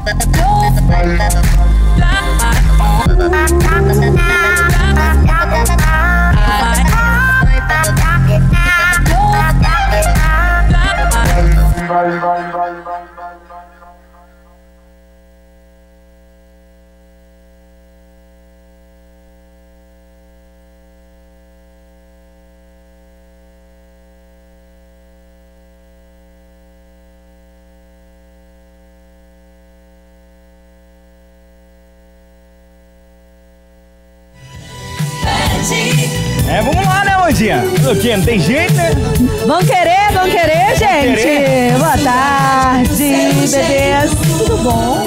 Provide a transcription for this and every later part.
Vamos lá, né, Mandinha? O quê? Não tem jeito, né? Vão querer, gente? Boa tarde, bebês. Tudo bom?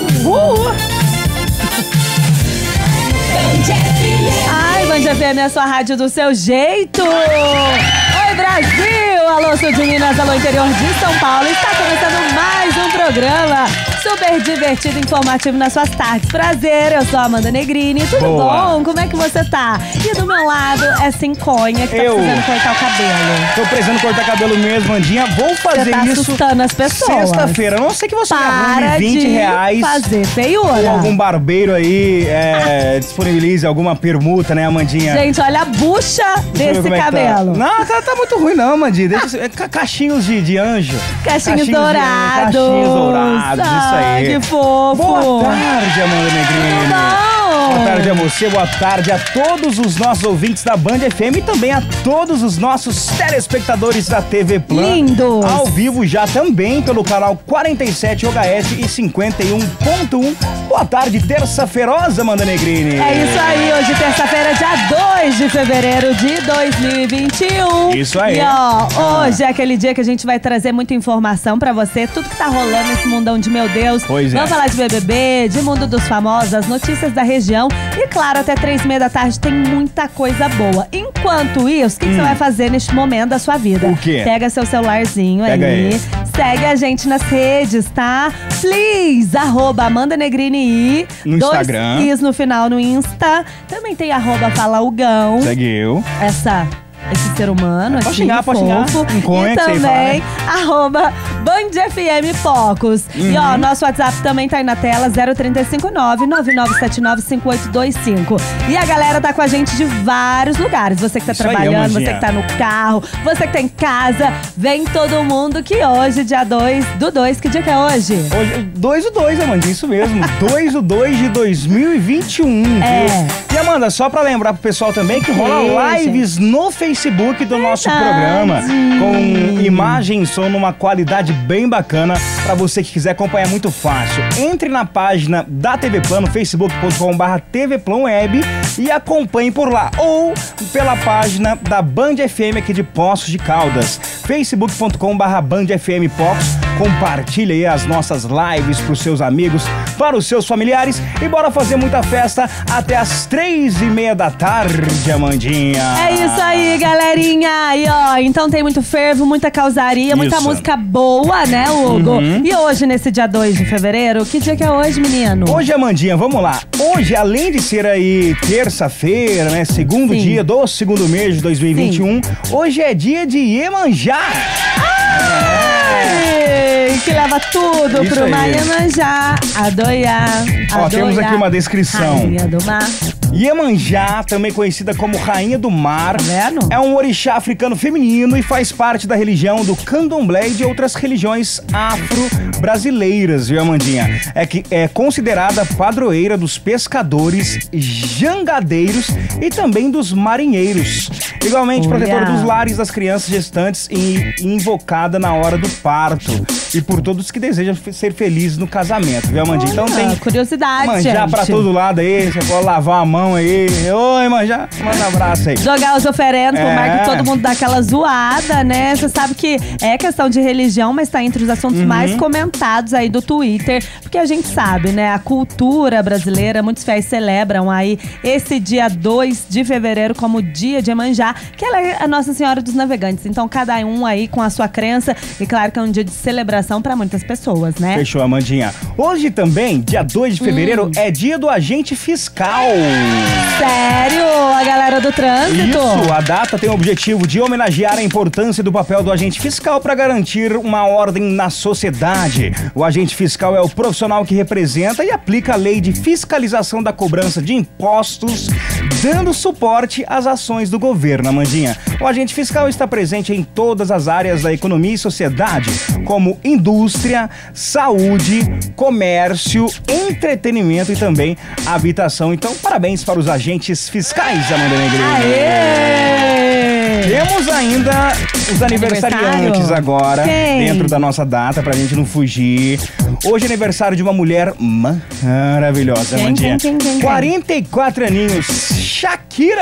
Ai, Band FM é a sua rádio do seu jeito. Oi, Brasil! Alô, sul de Minas, alô, interior de São Paulo. Está começando mais um programa super divertido e informativo nas suas tardes. Prazer, eu sou a Amanda Negrini. Tudo bom? Como é que você tá? E do meu lado é Cinconha, que tá precisando cortar o cabelo. Tô precisando cortar cabelo mesmo, Mandinha. Vou fazer você tá isso assustando as pessoas. Sexta-feira. A não sei que você para me de R$20. fazer feiura. Ou algum barbeiro aí disponibilize alguma permuta, né, Amandinha? Gente, olha a bucha desse cabelo. Tá. Não, tá muito ruim não, Mandinha. Deixa cachinhos de anjo. Cachinhos dourados. Cachinhos dourados, isso aí. Que fofo. Boa tarde, Amanda Negrini. Boa tarde a você, boa tarde a todos os nossos ouvintes da Band FM e também a todos os nossos telespectadores da TV Plan. Lindos! Ao vivo já também pelo canal 47 OHS e 51.1. Boa tarde, terça-feirosa, Amanda Negrini. É isso aí, hoje terça-feira, dia 2 de fevereiro de 2021. Isso aí. E hoje é aquele dia que a gente vai trazer muita informação pra você, tudo que tá rolando nesse mundão de meu Deus. Pois é. Vamos falar de BBB, de Mundo dos Famosos, as notícias da região. E claro, até 3h30 da tarde tem muita coisa boa. Enquanto isso, o que você vai fazer neste momento da sua vida? O quê? Pega seu celularzinho aí. Segue a gente nas redes, tá? Please, @Amanda Negrini no Instagram. 2 Is no final no Insta. Também tem @Falaugão. Segue eu. Esse ser humano pode aqui, xingar, fofo. Pode xingar. E também @BandFM Focus. E nosso WhatsApp também tá aí na tela, 0359-9979-5825. E a galera tá com a gente de vários lugares. Você que tá trabalhando, você que tá no carro, você que tá em casa. Vem todo mundo que hoje, dia 2/2, que dia que é hoje? Hoje, 2/2, Amanda, isso mesmo. 2/2 de 2021. Viu? E Amanda, só pra lembrar pro pessoal também que rola lives no Facebook do nosso programa, com imagem e som numa qualidade bem bacana, pra você que quiser acompanhar, muito fácil. Entre na página da TV Plan, no facebook.com/tvplanweb e acompanhe por lá, ou pela página da Band FM aqui de Poços de Caldas, facebook.com/BandFM Poços. Compartilha aí as nossas lives pros seus amigos, para os seus familiares, e bora fazer muita festa até as 3h30 da tarde, Amandinha. É isso aí, galerinha. E então tem muito fervo, muita causaria, muita música boa, né, Hugo? E hoje, nesse dia 2 de fevereiro, que dia que é hoje, menino? Hoje, Amandinha, vamos lá. Hoje, além de ser aí terça-feira, né, segundo dia do segundo mês de 2021, hoje é dia de Iemanjá. Que leva tudo isso pro aí. mar Iemanjá, adoiar. Temos aqui uma descrição. Rainha do mar. Iemanjá, também conhecida como Rainha do Mar, é um orixá africano feminino e faz parte da religião do candomblé e de outras religiões afro-brasileiras, viu, Amandinha? É considerada padroeira dos pescadores, jangadeiros e também dos marinheiros. Igualmente, protetora dos lares das crianças gestantes e invocada na hora do parto. E por todos que desejam ser felizes no casamento, viu, Amandinha? Então tem curiosidade, manjar gente. pra todo lado aí, você pode lavar a mão aí. Oi, manjar, manda um abraço aí. Jogar os oferendos pro mar, que todo mundo dá aquela zoada, né? Você sabe que é questão de religião, mas tá entre os assuntos mais comentados aí do Twitter, porque a gente sabe, né? A cultura brasileira, muitos fiéis celebram aí esse dia 2 de fevereiro como dia de Iemanjá, que ela é a Nossa Senhora dos Navegantes. Então, cada um aí com a sua crença, e claro que é um dia de celebração consideração pra muitas pessoas, né? Fechou, Amandinha. Hoje também, dia 2 de fevereiro, é dia do agente fiscal. Sério? A galera do trânsito? Isso, a data tem o objetivo de homenagear a importância do papel do agente fiscal para garantir uma ordem na sociedade. O agente fiscal é o profissional que representa e aplica a lei de fiscalização da cobrança de impostos, dando suporte às ações do governo, Amandinha. O agente fiscal está presente em todas as áreas da economia e sociedade, como indústria, saúde, comércio, entretenimento e também habitação. Então, parabéns para os agentes fiscais, Amanda Negrini. Aê! Temos ainda os aniversariantes agora, dentro da nossa data, pra gente não fugir. Hoje é aniversário de uma mulher maravilhosa, Amandinha. Quem? 44 aninhos, Shakira.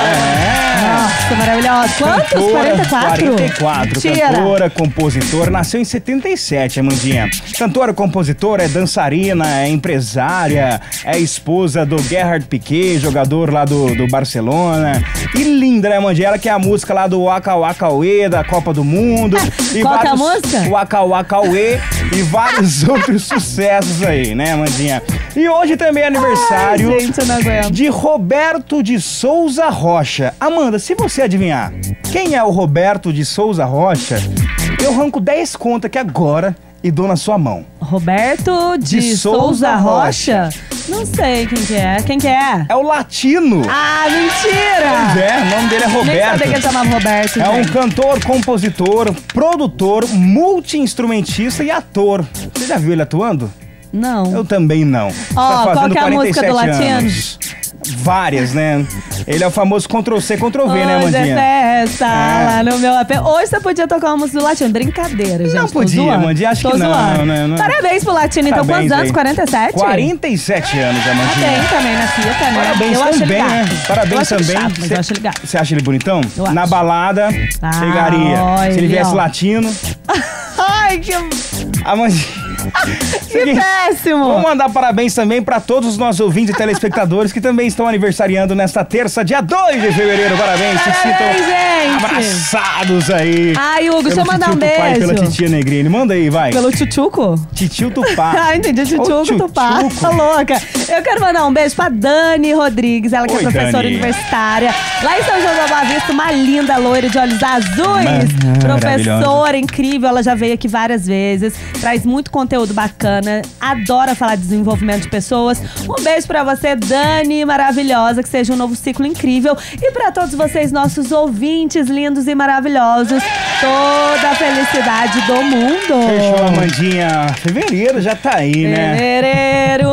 Nossa, maravilhosa. Quantos? 44? 44. Mentira. Cantora, compositora, nasceu em 77, Amandinha. Cantora, compositora, é dançarina, é empresária, é esposa do Gerard Piqué, jogador lá do Barcelona. E linda, né, Amandinha? Ela que é a música lá do Waka Waka Uê, da Copa do Mundo. E qual que é a música? Waka Waka Uê e vários outros sucessos aí, né, Amandinha? E hoje também é aniversário gente, eu não aguento. de Roberto de Souza Rocha. Amanda, se você adivinhar quem é o Roberto de Souza Rocha, eu arranco 10 conto aqui agora e dou na sua mão. Roberto de Souza Rocha? Não sei quem que é. Quem que é? É o Latino. Ah, mentira! Pois é, o nome dele é Nem Roberto. sabia que ele chamava Roberto. É um gente. cantor, compositor, produtor, multi-instrumentista e ator. Você já viu ele atuando? Não. Eu também não. Ó, qual que é a música do Latino? anos. Várias, né? Ele é o famoso Ctrl-C, Ctrl-V, né, Hoje Amandinha? é festa lá no meu AP. Hoje você podia tocar uma música do Latino. Brincadeira, gente. Não tô podia, zoando. Amandinha. Acho Tô que não, zoando. né? Parabéns pro Latino, então. Parabéns Quantos anos? aí. 47? 47 anos, Amandinha. Bem também na fita, né? Parabéns eu acho ele também, gato. né? Parabéns eu acho ele também. chato, mas eu acho ele gato. Você acha ele bonitão? Eu acho. Na balada, pegaria. olha, Se ele viesse ó. latino. Ai, que Amandinha. péssimo! Vamos mandar parabéns também para todos os nossos ouvintes e telespectadores que também estão aniversariando nesta terça, dia 2 de fevereiro. Parabéns, se sintam Parabéns, gente! abraçados aí. Ai, Hugo, deixa eu Pelo mandar um titio Tupá e beijo. pela titia Negrini. Manda aí, vai. Pelo tchutchuco? Titio Tupá. Ah, entendi. Ô, Tchutchuco, Tupá. tchutchuco. Tá louca. Eu quero mandar um beijo pra Dani Rodrigues, ela que Oi, é professora Dani. universitária. Lá em São João da Boa Vista, uma linda loira de olhos azuis. Professora incrível, ela já veio aqui várias vezes. Traz muito conteúdo bacana. Adora falar de desenvolvimento de pessoas. Um beijo pra você, Dani, maravilhosa. Que seja um novo ciclo incrível. E pra todos vocês, nossos ouvintes lindos e maravilhosos. Toda a felicidade do mundo. Fechou, Amandinha. Fevereiro já tá aí, né? Fevereiro.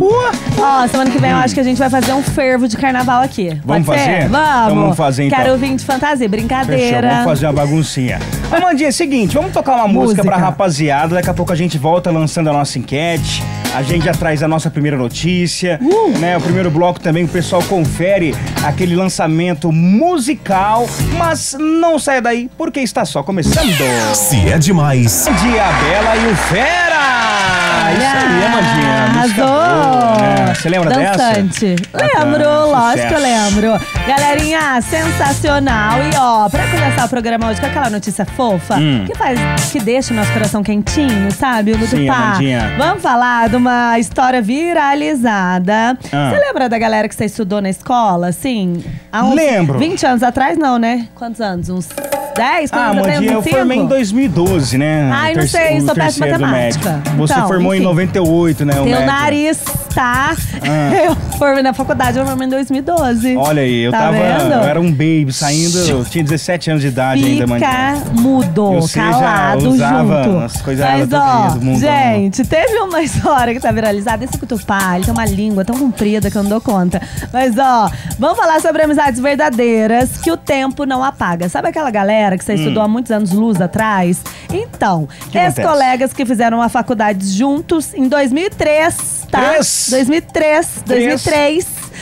Ó, semana que vem eu acho que a gente vai fazer um fervo de carnaval aqui. Vamos Pode ser? fazer? Vamos. Vamos fazer, então. Quero vir de fantasia, Fechou, brincadeira. vamos fazer uma baguncinha. Amandinha, é o seguinte, vamos tocar uma música pra rapaziada. Daqui a pouco a gente volta lançando a nossa enquete. A gente já traz a nossa primeira notícia, né? O primeiro bloco também, o pessoal confere aquele lançamento musical. Mas não saia daí, porque está só começando. Se é demais. Bom dia, Bela e o Fera! Isso aí, Amandinha. Música Arrasou! boa, né? Você lembra Dançante. dessa? Lembro, Bacana, lógico que eu sucesso. lembro. Galerinha, sensacional. E ó, pra começar o programa hoje com aquela notícia fofa, que deixa o nosso coração quentinho, sabe? O Sim, Lutupá. Amandinha. Vamos falar de uma história viralizada. Ah. Você lembra da galera que você estudou na escola, assim? Há uns Lembro. 20 anos atrás, não, né? Quantos anos? Uns 10? Ah, Amandinha, eu formei em 2012, né? Ai, não sei, sou péssima terceiro do matemática. médio. Você Então, formou em enfim. 98, né? o Teu médio. nariz, tá? Eu formei na faculdade, eu formei em 2012. Olha aí, eu Tá tava. vendo? Eu era um baby saindo, eu tinha 17 anos de idade ainda, Amandinha. Fica mudo, Você já calado usava junto. as coisas Mas do ó, mundo. gente, teve uma história que tá viralizada. Esse Cutupá, ele tem uma língua tão comprida que eu não dou conta. Mas ó, vamos falar sobre amizades verdadeiras que o tempo não apaga. Sabe aquela galera que você estudou há muitos anos luz atrás? Então, Que acontece? ex-colegas que fizeram uma faculdade juntos em 2003, tá? 2003.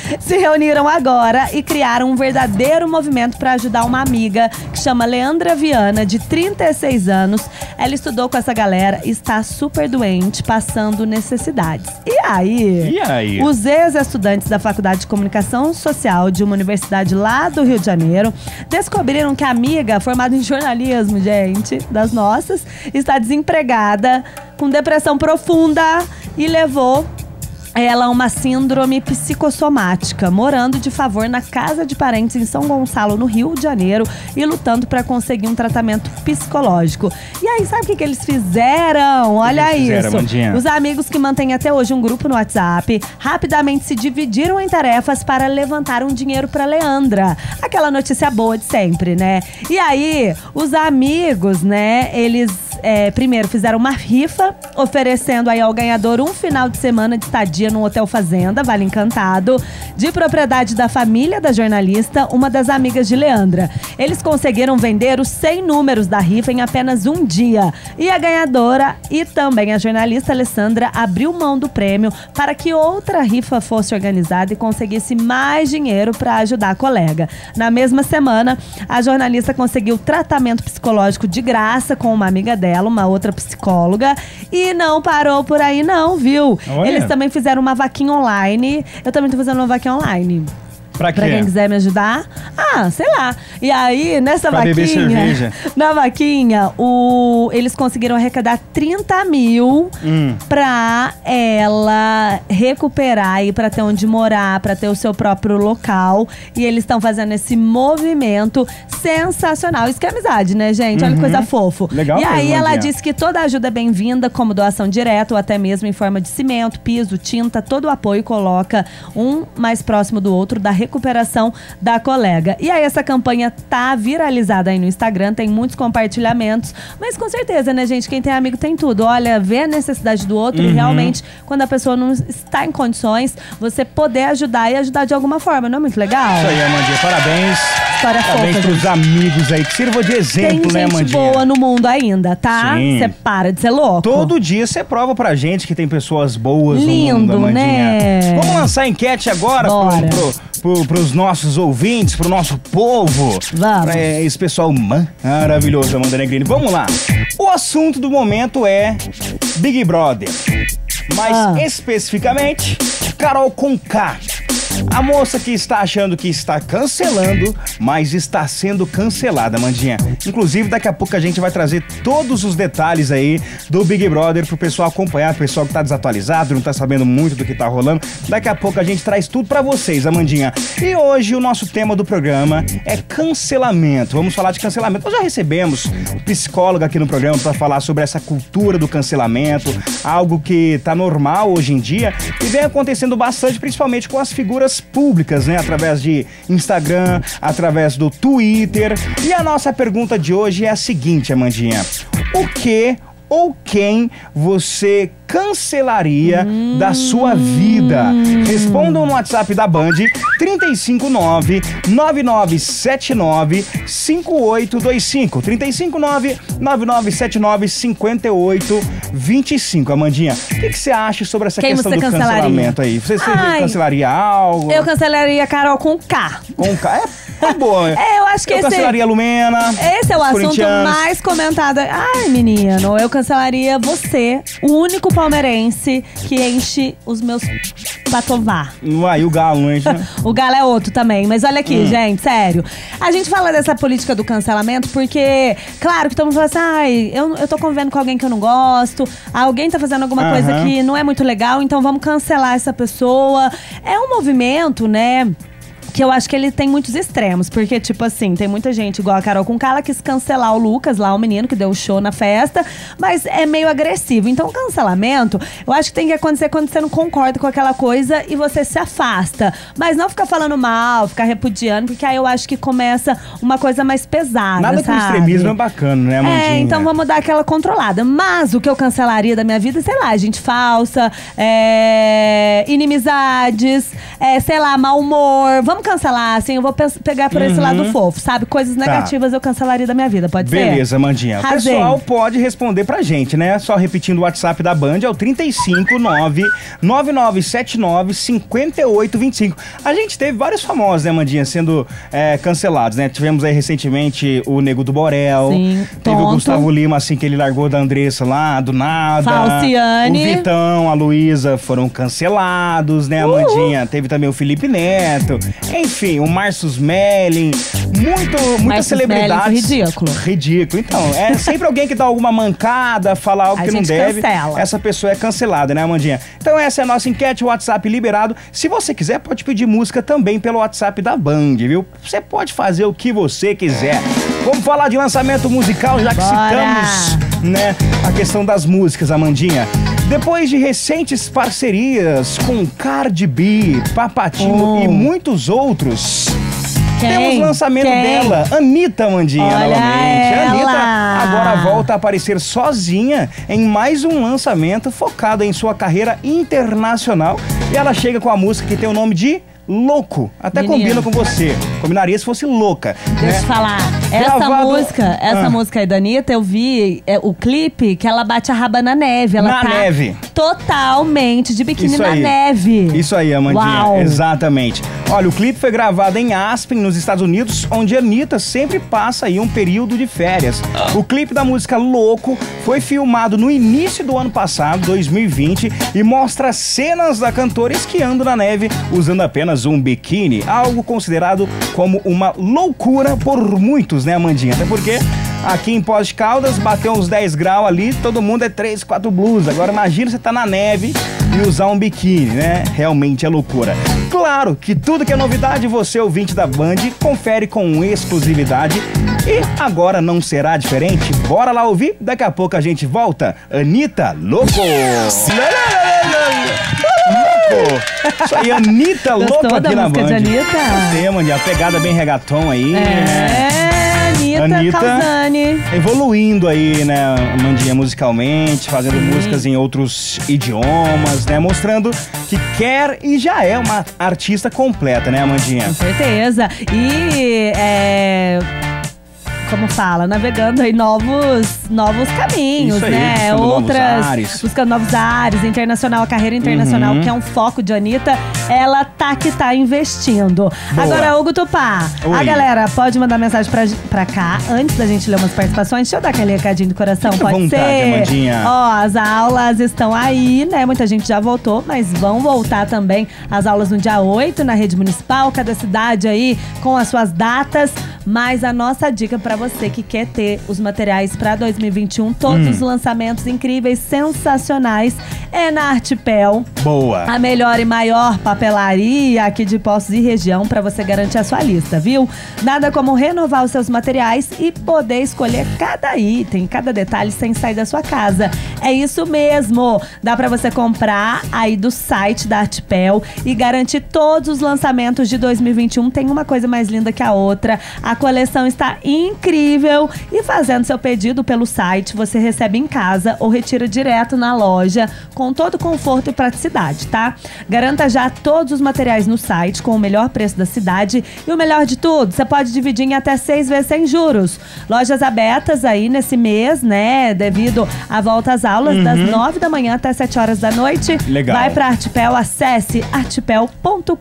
se reuniram agora e criaram um verdadeiro movimento para ajudar uma amiga que chama Leandra Viana, de 36 anos. Ela estudou com essa galera e está super doente, passando necessidades. E aí? Os ex-estudantes da Faculdade de Comunicação Social de uma universidade lá do Rio de Janeiro descobriram que a amiga, formada em jornalismo, gente, das nossas, está desempregada, com depressão profunda e levou ela uma síndrome psicossomática, morando de favor na casa de parentes em São Gonçalo, no Rio de Janeiro, e lutando para conseguir um tratamento psicológico. E aí, sabe o que eles fizeram? Olha isso. Os amigos, que mantêm até hoje um grupo no WhatsApp, rapidamente se dividiram em tarefas para levantar um dinheiro para Leandra. Aquela notícia boa de sempre, né? E aí, os amigos, né, eles primeiro fizeram uma rifa, oferecendo aí ao ganhador um final de semana de estadia no Hotel Fazenda, Vale Encantado, de propriedade da família da jornalista, uma das amigas de Leandra. Eles conseguiram vender os 100 números da rifa em apenas um dia. E a ganhadora e também a jornalista Alessandra abriu mão do prêmio para que outra rifa fosse organizada e conseguisse mais dinheiro para ajudar a colega. Na mesma semana, a jornalista conseguiu tratamento psicológico de graça com uma amiga dela, uma outra psicóloga, e não parou por aí não, viu? Olha. Eles também fizeram uma vaquinha online. Eu também tô fazendo uma vaquinha online. Pra quê? Pra quem quiser me ajudar. Sei lá. E aí, nessa pra vaquinha… beber cerveja. Na vaquinha, eles conseguiram arrecadar 30 mil pra ela recuperar e pra ter onde morar, pra ter o seu próprio local. E eles estão fazendo esse movimento sensacional. Isso que é amizade, né, gente? Olha que coisa fofo. Legal. E aí, mesmo, ela disse que toda ajuda é bem-vinda, como doação direta ou até mesmo em forma de cimento, piso, tinta, todo o apoio coloca um mais próximo do outro da recuperação da colega. E aí essa campanha tá viralizada aí no Instagram, tem muitos compartilhamentos, mas com certeza, né, gente, quem tem amigo tem tudo. Olha, vê a necessidade do outro e realmente, quando a pessoa não está em condições, você poder ajudar e ajudar de alguma forma, não é muito legal? Isso aí, Amandinha, parabéns. História parabéns fofa, pros gente. amigos aí, que sirva de exemplo, Tem né, gente Amandinha? boa no mundo ainda, tá? Sim. Você para de ser louco. Todo dia você prova pra gente que tem pessoas boas Lindo, no mundo, Amandinha. né? Vamos lançar a enquete agora Bora. pros nossos ouvintes, pro nosso povo. Vamos. Pra esse pessoal maravilhoso, Amanda Negrini. Vamos lá. O assunto do momento é Big Brother. Mais especificamente, Carol Conká. A moça que está achando que está cancelando, mas está sendo cancelada, Mandinha. Inclusive, daqui a pouco a gente vai trazer todos os detalhes aí do Big Brother pro pessoal acompanhar, o pessoal que tá desatualizado, não tá sabendo muito do que tá rolando. Daqui a pouco a gente traz tudo pra vocês, Amandinha. E hoje o nosso tema do programa é cancelamento. Vamos falar de cancelamento. Nós já recebemos psicóloga aqui no programa pra falar sobre essa cultura do cancelamento, algo que tá normal hoje em dia e vem acontecendo bastante, principalmente com as figuras públicas, né? Através de Instagram, através do Twitter. E a nossa pergunta de hoje é a seguinte, Amandinha. O que ou quem você cancelaria da sua vida? Respondam no WhatsApp da Band 359-9979-5825 359-9979-5825. Amandinha, o que você acha sobre essa questão do cancelamento aí? Você cancelaria algo? Eu cancelaria a Carol com K. Com K? Tá boa. Eu acho que eu cancelaria a Lumena. Esse é o assunto mais comentado. Ai, menino, eu cancelaria você, o único palmeirense que enche os meus patová. Uai, o Galo não enche, né? O Galo é outro também. Mas olha aqui, gente, sério. A gente fala dessa política do cancelamento porque, claro, que todo mundo fala assim, ai, eu tô convivendo com alguém que eu não gosto, alguém tá fazendo alguma coisa que não é muito legal, então vamos cancelar essa pessoa. É um movimento, né, que eu acho que ele tem muitos extremos. Porque, tipo assim, tem muita gente igual a Carol Conká, ela quis cancelar o Lucas, lá o menino que deu o show na festa, mas é meio agressivo. Então, cancelamento, eu acho que tem que acontecer quando você não concorda com aquela coisa e você se afasta. Mas não ficar falando mal, ficar repudiando, porque aí eu acho que começa uma coisa mais pesada, nada sabe? com extremismo é bacana, né, Amandinha? Então vamos dar aquela controlada. Mas o que eu cancelaria da minha vida, sei lá, gente falsa, inimizades, sei lá, mau humor. Vamos cancelar, assim, eu vou pegar por esse lado fofo, sabe? Coisas negativas eu cancelaria da minha vida, pode ser? Beleza, Amandinha. O Arrasei. pessoal pode responder pra gente, né? Só repetindo o WhatsApp da Band, é o 359-9979-5825. A gente teve vários famosos, né, Amandinha, sendo cancelados, né? Tivemos aí recentemente o Nego do Borel. Sim, teve o Gustavo Lima, assim, que ele largou da Andressa lá, do nada. Falciane. O Vitão, a Luísa foram cancelados, né, Amandinha? Teve também o Felipe Neto. Enfim, o Márcio Smelling. Muitas celebridades. Ridículo. Ridículo. Então, é sempre alguém que dá alguma mancada, fala algo que não deve. Cancela. Essa pessoa é cancelada, né, Amandinha? Então essa é a nossa enquete, o WhatsApp liberado. Se você quiser, pode pedir música também pelo WhatsApp da Band, viu? Você pode fazer o que você quiser. Vamos falar de lançamento musical, já que citamos, né, a questão das músicas, Amandinha. Depois de recentes parcerias com Cardi B, Papatinho e muitos outros, temos o lançamento dela, Anitta, Amandinha, novamente. A Anitta agora volta a aparecer sozinha em mais um lançamento focado em sua carreira internacional. E ela chega com a música que tem o nome de Louco. Até combina com você. Combinaria se fosse louca. Deixa eu te falar. Essa música aí da Anitta, eu vi o clipe que ela bate a raba na neve. Ela tá neve. Totalmente de biquíni na neve. Isso aí, Amandinha. Uau. Exatamente. Olha, o clipe foi gravado em Aspen, nos Estados Unidos, onde a Anitta sempre passa aí um período de férias. O clipe da música Louco foi filmado no início do ano passado, 2020, e mostra cenas da cantora esquiando na neve, usando apenas um biquíni, algo considerado como uma loucura por muitos, né, Amandinha? Até porque aqui em Poços de Caldas bateu uns 10 graus ali, todo mundo é 3, 4 blusas. Agora imagina você tá na neve e usar um biquíni, né? Realmente é loucura. Claro que tudo que é novidade, você, ouvinte da Band, confere com exclusividade. E agora não será diferente. Bora lá ouvir? Daqui a pouco a gente volta. Anitta, Louco! Isso aí, Anitta, louco aqui na Band. Gostou da música de Anitta? Gostei, Amandinha. A pegada bem reggaeton aí. Anitta Calzani. Evoluindo aí, né, Amandinha, musicalmente, fazendo músicas em outros idiomas, né, mostrando que quer e já é uma artista completa, né, Amandinha? Com certeza. E como fala, navegando aí novos caminhos, isso aí, né? Buscando novos ares, a carreira internacional, que é um foco de Anitta, ela tá investindo. Boa. Agora, Hugo Tupá, a galera pode mandar mensagem pra cá, antes da gente ler umas participações. Deixa eu dar aquele recadinho do coração, Fica pode vontade, ser? Amandinha. Ó, as aulas estão aí, né? Muita gente já voltou, mas vão voltar também as aulas no dia 8, na rede municipal, cada cidade aí com as suas datas. Mas a nossa dica pra você que quer ter os materiais pra 2021, todos os lançamentos incríveis, sensacionais, é na Artipel. Boa. A melhor e maior papelaria aqui de Poços e região pra você garantir a sua lista, viu? Nada como renovar os seus materiais e poder escolher cada item, cada detalhe sem sair da sua casa. É isso mesmo. Dá pra você comprar aí do site da Artipel e garantir todos os lançamentos de 2021. Tem uma coisa mais linda que a outra. A coleção está incrível e fazendo seu pedido pelo site, você recebe em casa ou retira direto na loja com todo conforto e praticidade, tá? Garanta já todos os materiais no site com o melhor preço da cidade e o melhor de tudo, você pode dividir em até 6 vezes sem juros. Lojas abertas aí nesse mês, né? Devido à volta às aulas, das 9 da manhã até 7 horas da noite. Legal. Vai pra Artipel, acesse artipel.com.br.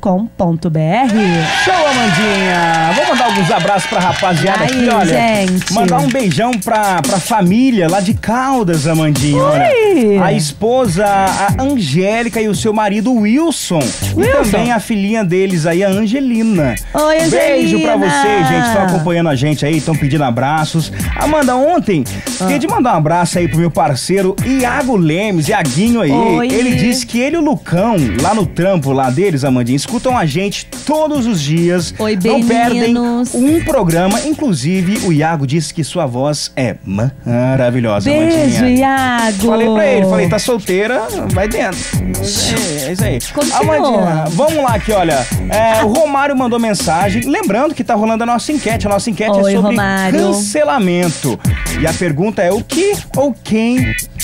Show, Amandinha! Vou mandar alguns abraços pra rapaziada aqui, olha. Gente. Mandar um beijão pra família lá de Caldas, Amandinha. Olha. A esposa, a Angélica e o seu marido, Wilson. E também a filhinha deles aí, a Angelina. Oi, Angelina. Beijo pra vocês, gente. Estão acompanhando a gente aí, estão pedindo abraços. Amanda, ontem, queria de mandar um abraço aí pro meu parceiro Iago Lemes, Iaguinho aí. Oi. Ele disse que ele e o Lucão, lá no trampo lá deles, Amandinha, escutam a gente todos os dias. Oi, não perdem meninos. um programa. Inclusive, o Iago disse que sua voz é maravilhosa, Beijo, Amandinha. Iago. Falei pra ele, falei, tá solteira, vai dentro. É isso aí. Continua. Amandinha, vamos lá aqui, olha. O Romário mandou mensagem. Lembrando que tá rolando a nossa enquete. A nossa enquete Oi, é sobre Romário. cancelamento. E a pergunta é: o que ou quem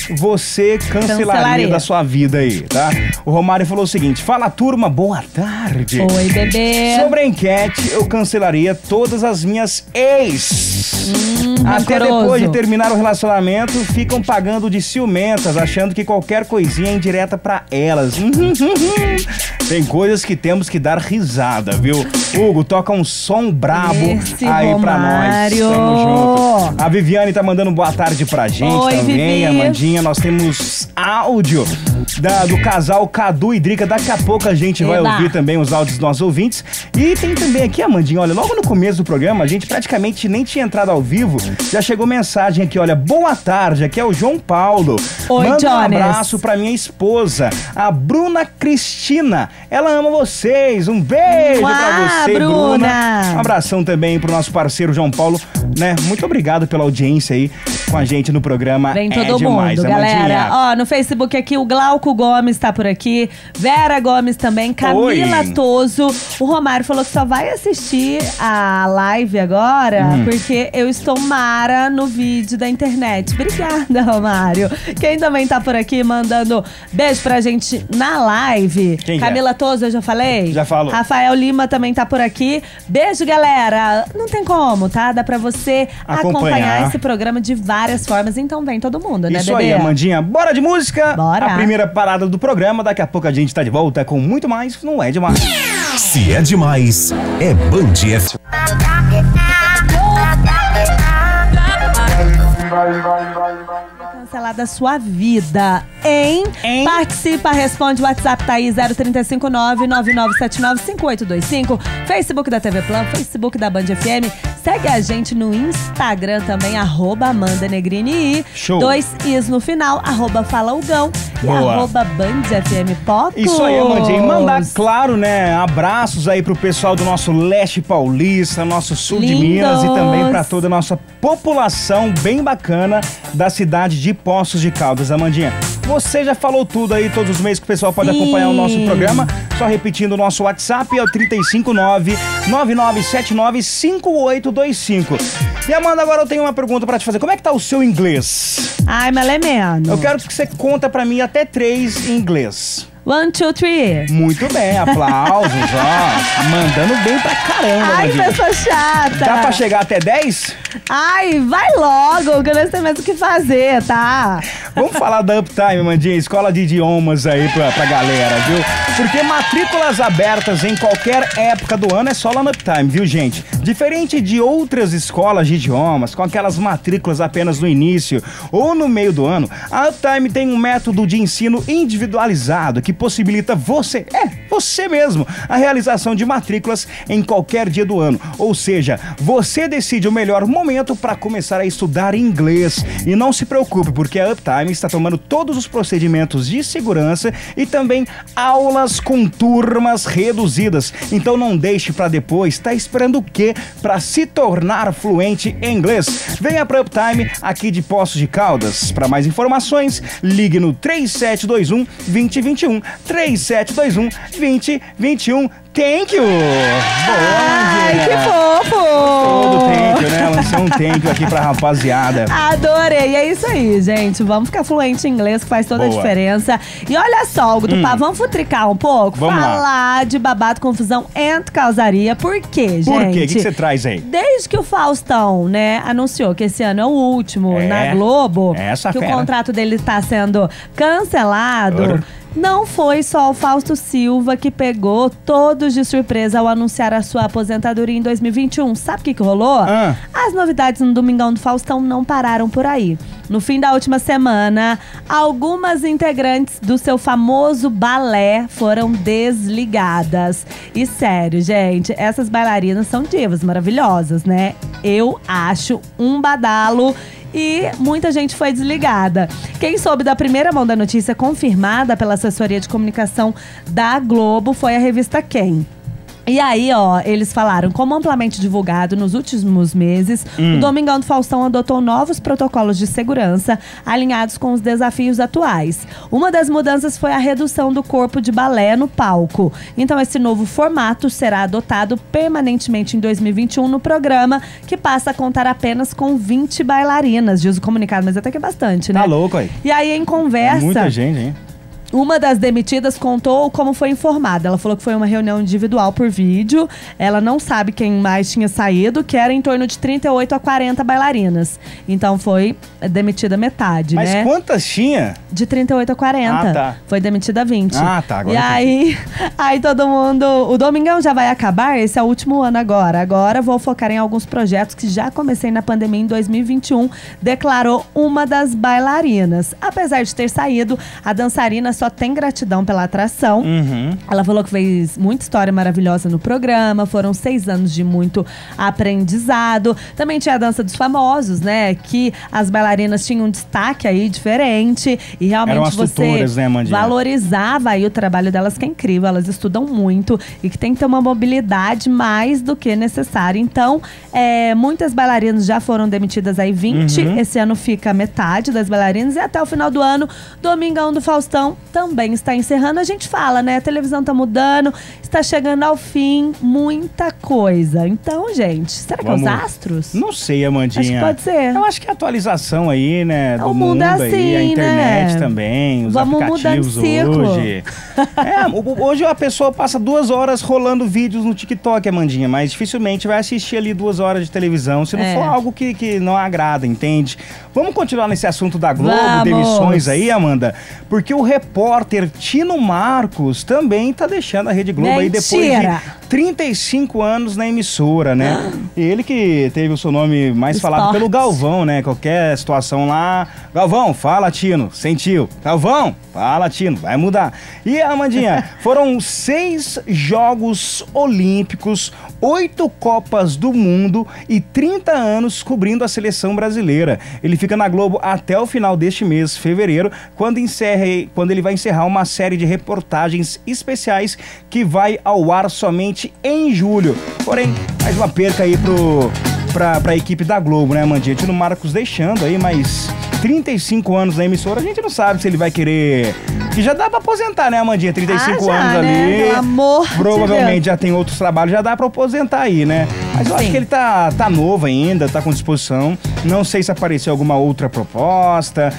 você cancelaria da sua vida aí, tá? O Romário falou o seguinte: fala, turma, boa tarde. Oi, bebê. Sobre a enquete, eu cancelaria todas as minhas ex. Até rancoroso. depois de terminar o relacionamento, ficam pagando de ciumentas, achando que qualquer coisinha é indireta pra elas. Tem coisas que temos que dar risada, viu? Hugo, toca um som brabo aí Romário. pra nós. Tamo junto. A Viviane tá mandando boa tarde pra gente. Oi, também, Vivi. Amandinha. Nós temos áudio do casal Cadu e Drica. Daqui a pouco a gente vai ouvir também os áudios dos nossos ouvintes. E tem também aqui, Amandinha, olha, logo no começo do programa, a gente praticamente nem tinha entrado ao vivo. Já chegou mensagem aqui, olha, boa tarde, aqui é o João Paulo. Oi, Manda um Jones. abraço pra minha esposa, a Bruna Cristina. Ela ama vocês. Um beijo pra você, Bruna. Um abração também pro nosso parceiro João Paulo, né? Muito obrigado pela audiência aí com a gente no programa. Vem todo demais, mundo, galera. Ó, no Facebook aqui, o Glauco Gomes tá por aqui, Vera Gomes também, Camila Toso. O Romário falou que só vai assistir a live agora porque eu estou mara no vídeo da internet. Obrigada, Romário. Quem também tá por aqui mandando beijo pra gente na live? Quem Camila Toso, eu já falei? Já falou. Rafael Lima também tá por aqui. Beijo, galera. Não tem como, tá? Dá pra você acompanhar esse programa de várias formas. Então vem todo mundo, né, Isso bebê? aí, Amandinha. Bora de música? Bora. A primeira parada do programa. Daqui a pouco a gente tá de volta com muito mais. Não é demais. Se é demais, é Band F. Cancelada a sua vida, hein? Participa, responde, o WhatsApp tá aí, 0359999795825, Facebook da TV Plan, Facebook da Band FM. Segue a gente no Instagram também, @Amanda Negrini. Show. 2 Is no final, @Falaugão e @Band FM Pop. Isso aí, Amandinha. E mandar, claro, né, abraços aí pro pessoal do nosso leste paulista, nosso sul de Minas e também pra toda a nossa população bem bacana da cidade de Poços de Caldas. Amandinha, você já falou tudo aí, todos os meses que o pessoal pode acompanhar o nosso programa. Só repetindo, o nosso WhatsApp é o 359-9979-5825. E Amanda, agora eu tenho uma pergunta pra te fazer. Como é que tá o seu inglês? Ai, malemeno. Eu quero que você conta pra mim até 3 em inglês. 1, 2, 3. Muito bem, aplausos, ó. Mandando bem pra caramba, Ai, Amandinha. pessoa chata. Dá pra chegar até 10? Ai, vai logo, que nós temos mais o que fazer, tá? Vamos falar da Uptime, Mandinha, escola de idiomas aí pra galera, viu? Porque matrículas abertas em qualquer época do ano é só lá na Uptime, viu, gente? Diferente de outras escolas de idiomas, com aquelas matrículas apenas no início ou no meio do ano, a Uptime tem um método de ensino individualizado que possibilita você mesmo, a realização de matrículas em qualquer dia do ano. Ou seja, você decide o melhor momento para começar a estudar inglês. E não se preocupe, porque a Uptime está tomando todos os procedimentos de segurança e também aulas com turmas reduzidas. Então não deixe para depois. Tá esperando o quê para se tornar fluente em inglês? Venha para Uptime aqui de Poços de Caldas. Para mais informações, ligue no 3721-2021. 3721-2021. Thank you! Ai, que fofo! Todo thank you, né? Lançou um thank you aqui pra rapaziada. Adorei! É isso aí, gente. Vamos ficar fluente em inglês, que faz toda a diferença. E olha só, Hugo do Pá, vamos futricar um pouco? Vamos falar de babado, confusão e causaria. Por quê, gente? Por quê? O que você traz aí? Desde que o Faustão, né, anunciou que esse ano é o último na Globo, que o contrato dele tá sendo cancelado. Não foi só o Fausto Silva que pegou todos de surpresa ao anunciar a sua aposentadoria em 2021. Sabe o que rolou? As novidades no Domingão do Faustão não pararam por aí. No fim da última semana, algumas integrantes do seu famoso balé foram desligadas. E sério, gente, essas bailarinas são divas maravilhosas, né? Eu acho um badalo. E muita gente foi desligada. Quem soube da primeira mão da notícia confirmada pela assessoria de comunicação da Globo foi a revista Quem. E aí, ó, eles falaram, como amplamente divulgado nos últimos meses, o Domingão do Faustão adotou novos protocolos de segurança alinhados com os desafios atuais. Uma das mudanças foi a redução do corpo de balé no palco. Então, esse novo formato será adotado permanentemente em 2021 no programa, que passa a contar apenas com 20 bailarinas, diz o comunicado, mas até que é bastante, né? Tá louco aí. E aí, em conversa... Muita gente, hein? Uma das demitidas contou como foi informada. Ela falou que foi uma reunião individual por vídeo. Ela não sabe quem mais tinha saído, que era em torno de 38 a 40 bailarinas. Então foi demitida metade, Mas né? quantas tinha? De 38 a 40. Ah, tá. Foi demitida 20. Ah, tá. Agora e aí todo mundo... O Domingão já vai acabar, esse é o último ano agora. Agora vou focar em alguns projetos que já comecei na pandemia em 2021, declarou uma das bailarinas. Apesar de ter saído, a dançarina só tem gratidão pela atração. Ela falou que fez muita história maravilhosa no programa. Foram 6 anos de muito aprendizado. Também tinha a dança dos famosos, né? Que as bailarinas tinham um destaque aí diferente. E realmente você tutoras, né, valorizava aí o trabalho delas, que é incrível. Elas estudam muito e que tem que ter uma mobilidade mais do que necessária. Então, muitas bailarinas já foram demitidas aí, 20. Esse ano fica metade das bailarinas. E até o final do ano, Domingão do Faustão também está encerrando. A gente fala, né? A televisão tá mudando, está chegando ao fim, muita coisa. Então, gente, será que é os astros? Não sei, Amandinha. Acho que pode ser. Eu acho que é a atualização aí, né? Do O mundo é aí, assim, a internet né? também, os Vamos aplicativos mudando de ciclo. hoje. Hoje a pessoa passa 2 horas rolando vídeos no TikTok, Amandinha, mas dificilmente vai assistir ali 2 horas de televisão, se não for algo que não agrada, entende? Vamos continuar nesse assunto da Globo, demissões aí, Amanda? Porque o repórter Tino Marcos também tá deixando a Rede Globo aí depois de 35 anos na emissora, né? Ele que teve o seu nome mais falado pelo Galvão, né? Qualquer situação lá, Galvão, fala, Tino, sentiu. Galvão, fala, Tino, vai mudar. E, Amandinha, foram 6 Jogos Olímpicos, 8 Copas do Mundo e 30 anos cobrindo a seleção brasileira. Ele fica na Globo até o final deste mês, fevereiro, quando ele vai encerrar uma série de reportagens especiais que vai ao ar somente em julho. Porém, mais uma perca aí pra equipe da Globo, né, Amandinha? Tino Marcos deixando aí mais 35 anos na emissora, a gente não sabe se ele vai querer... Que já dá pra aposentar, né, Amandinha? 35 anos ali. Né? Pelo amor provavelmente de Deus. já tem outros trabalhos, já dá pra aposentar aí, né? Mas eu acho que ele tá novo ainda, tá com disposição. Não sei se apareceu alguma outra proposta.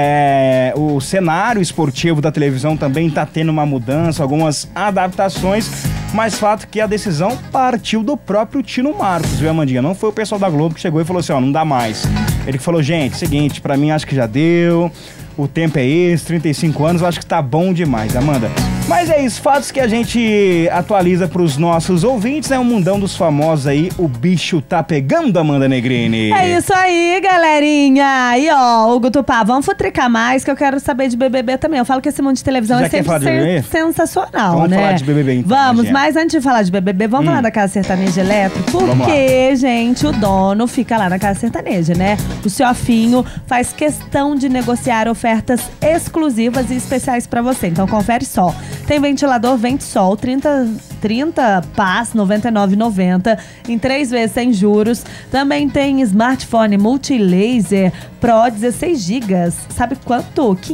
O cenário esportivo da televisão também tá tendo uma mudança, algumas adaptações. Mas fato que a decisão partiu do próprio Tino Marcos, viu, Amandinha? Não foi o pessoal da Globo que chegou e falou assim, ó, não dá mais. Ele que falou, gente, seguinte, pra mim acho que já deu, o tempo é esse, 35 anos, eu acho que tá bom demais, Amanda. Mas é isso, fatos que a gente atualiza pros nossos ouvintes, né? O mundão dos famosos aí, o bicho tá pegando, Amanda Negrini. É isso aí, galerinha. E ó, Hugo Tupá, vamos futricar mais, que eu quero saber de BBB também. Eu falo que esse mundo de televisão já é sempre sensacional, vamos né? Vamos falar de BBB então. Vamos, mas antes de falar de BBB, vamos falar da Casa Sertaneja Eletro, porque, gente, o dono fica lá na Casa Sertaneja, né? O seu afinho faz questão de negociar ofertas exclusivas e especiais pra você. Então confere só. Tem ventilador Ventesol, 30 pás, R$ 99,90, em 3 vezes sem juros. Também tem smartphone multilaser Pro 16 GB. Sabe quanto? R$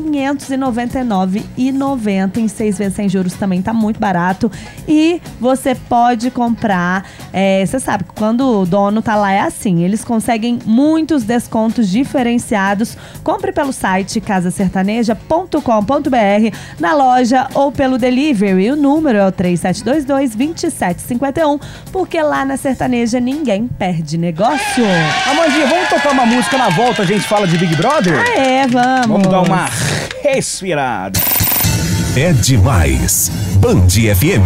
599,90 em 6 vezes sem juros. Também tá muito barato. E você pode comprar... Você sabe que quando o dono tá lá é assim. Eles conseguem muitos descontos diferenciados. Compre pelo site casasertaneja.com.br, na loja ou pelo delivery. O número é o 3722-2751, porque lá na Sertaneja ninguém perde negócio. Amandinha, vamos tocar uma música na volta, a gente fala de Big Brother? Vamos. Vamos dar uma respirada. É demais. Band FM.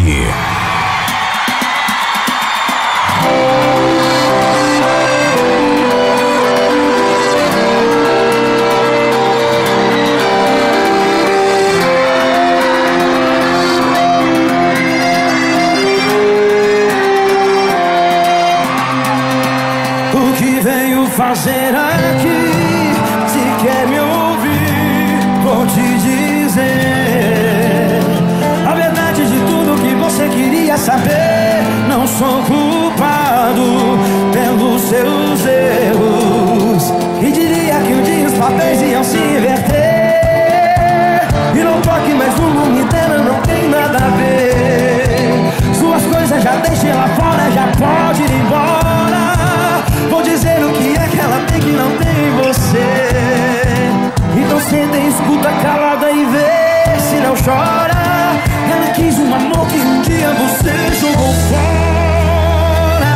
O que venho fazer aqui? Se quer me ouvir, vou te dizer a verdade de tudo que você queria saber. sou culpado pelos seus erros. Quem diria que um dia os papéis iam se inverter? E não toque mais no nome dela, não tem nada a ver. Suas coisas já deixei lá fora, já pode ir embora. Vou dizer o que é que ela tem que não tem você. Então senta e escuta calada e vê se não chora. Ela quis um amor que um dia você jogou fora.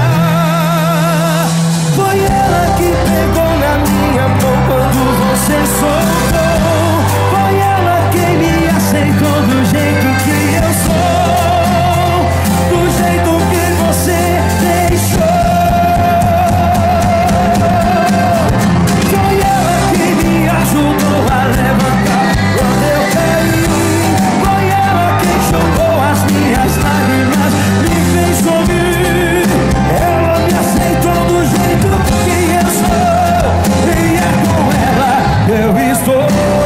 Foi ela que pegou na minha mão quando você soltou. Foi ela quem me aceitou do jeito que eu sou, do jeito que você deixou. Foi ela que me ajudou a levantar quando eu caí. Foi ela quem jogou as minhas lágrimas, me fez sorrir. Ela me aceitou do jeito que eu sou, e é com ela eu estou.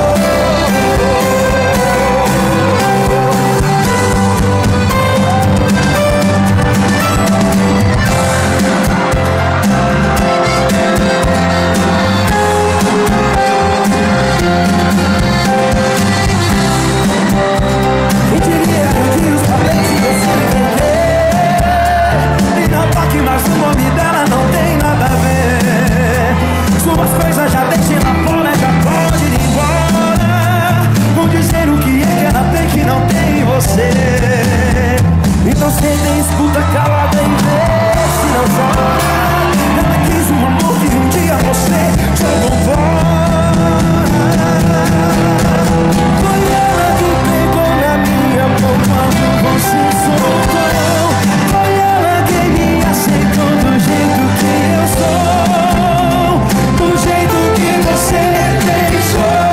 Mas o nome dela não tem nada a ver. Suas coisas já deixei lá fora, já pode ir embora. Vou dizer o que é que ela tem que não tem você. Então senta e escuta calada e vê se não chora. Ela quis um amor que um dia você jogou fora. Foi ela que pegou na minha mão quando você soltou. Foi ela quem me aceitou do jeito que eu sou, do jeito que você deixou.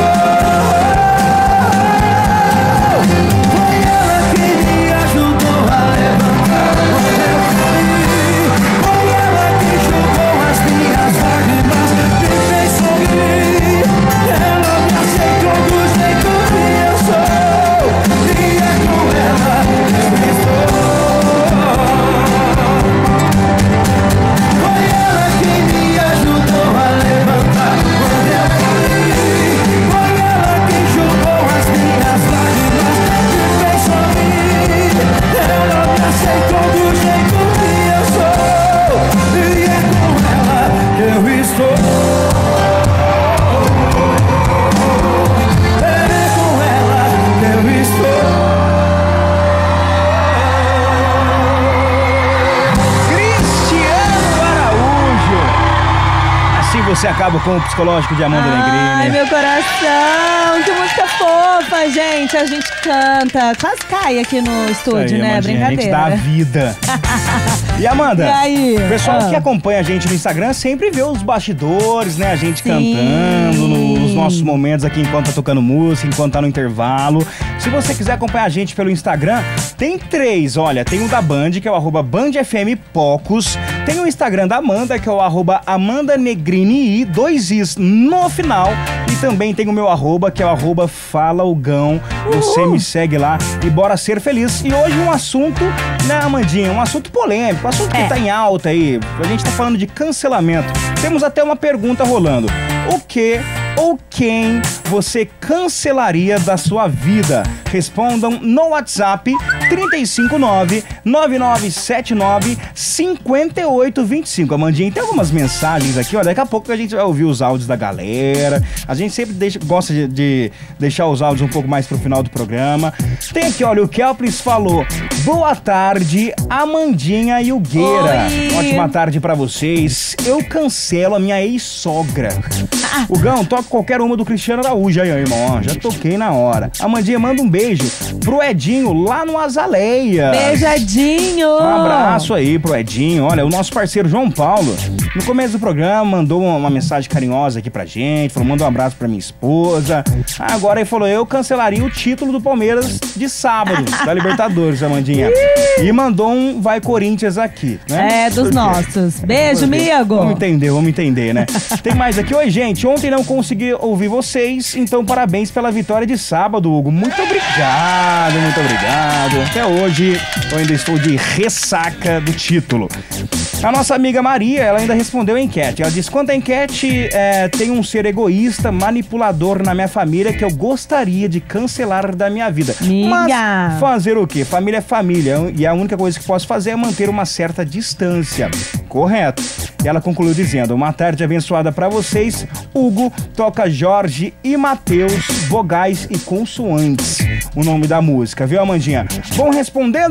Foi ela quem me ajudou a levantar quando eu caí. Foi ela que jogou as minhas lágrimas, me fez sorrir. Ela me aceitou do jeito que eu sou, e é com ela eu estou. Foi ela quem me ajudou a levantar quando eu caí. Foi ela quem jogou as minhas lágrimas, me fez sorrir. Ela me aceitou do jeito que eu sou, e é com ela eu estou. É com ela eu estou. Cristiano Araújo. Assim você acaba com o psicológico de Amanda Negrini. Ai, meu coração, que música fofa, gente. A gente canta, quase cai aqui no estúdio, Aí, né? Amandinha, Brincadeira. a gente dá a vida. E Amanda, E aí? o pessoal que acompanha a gente no Instagram sempre vê os bastidores, né? A gente cantando nos nossos momentos aqui enquanto tá tocando música, enquanto tá no intervalo. Se você quiser acompanhar a gente pelo Instagram, tem 3, olha. Tem o da Band, que é o @BandFMPocos. Tem o Instagram da Amanda, que é o @AmandaNegrini, 2 Is no final. E também tem o meu @, que é o @FalaOgão. Você me segue lá e bora ser feliz. E hoje um assunto, né, Amandinha? Um assunto polêmico, um assunto que tá em alta aí. A gente tá falando de cancelamento. Temos até uma pergunta rolando. O que ou quem você cancelaria da sua vida? Respondam no WhatsApp 359-9979-5825. Amandinha, tem algumas mensagens aqui, ó. Daqui a pouco a gente vai ouvir os áudios da galera. A gente sempre gosta de deixar os áudios um pouco mais pro final do programa. Tem aqui, olha, o Kelpris falou: boa tarde, Amandinha e o Gueira. Oi. Ótima tarde pra vocês. Eu cancelo a minha ex-sogra. O Gão, toca qualquer uma do Cristiano Araújo aí, irmão. Ó, já toquei na hora. Amandinha, manda um beijo pro Edinho lá no Azaleia. Beijadinho! Um abraço aí pro Edinho. Olha, o nosso parceiro João Paulo, no começo do programa, mandou uma mensagem carinhosa aqui pra gente. Falou, manda um abraço pra minha esposa. Agora ele falou, eu cancelaria o título do Palmeiras de sábado, da Libertadores, Amandinha. E mandou um Vai Corinthians aqui, né? É, dos nossos. Beijo, amigo! Vamos entender, né? Tem mais aqui. Oi, gente. Ontem não consegui ouvir vocês, então parabéns pela vitória de sábado, Hugo. Muito obrigado, muito obrigado. Até hoje eu ainda estou de ressaca do título. A nossa amiga Maria, ela ainda respondeu a enquete. Ela disse: quanto à enquete, tem um ser egoísta, manipulador na minha família que eu gostaria de cancelar da minha vida. Mas fazer o quê? Família é família. E a única coisa que posso fazer é manter uma certa distância. Correto. E ela concluiu dizendo: uma tarde abençoada pra vocês. Hugo toca Jorge e Mateus, vogais e consoantes. O nome da música, viu, Amandinha? Bom, respondendo,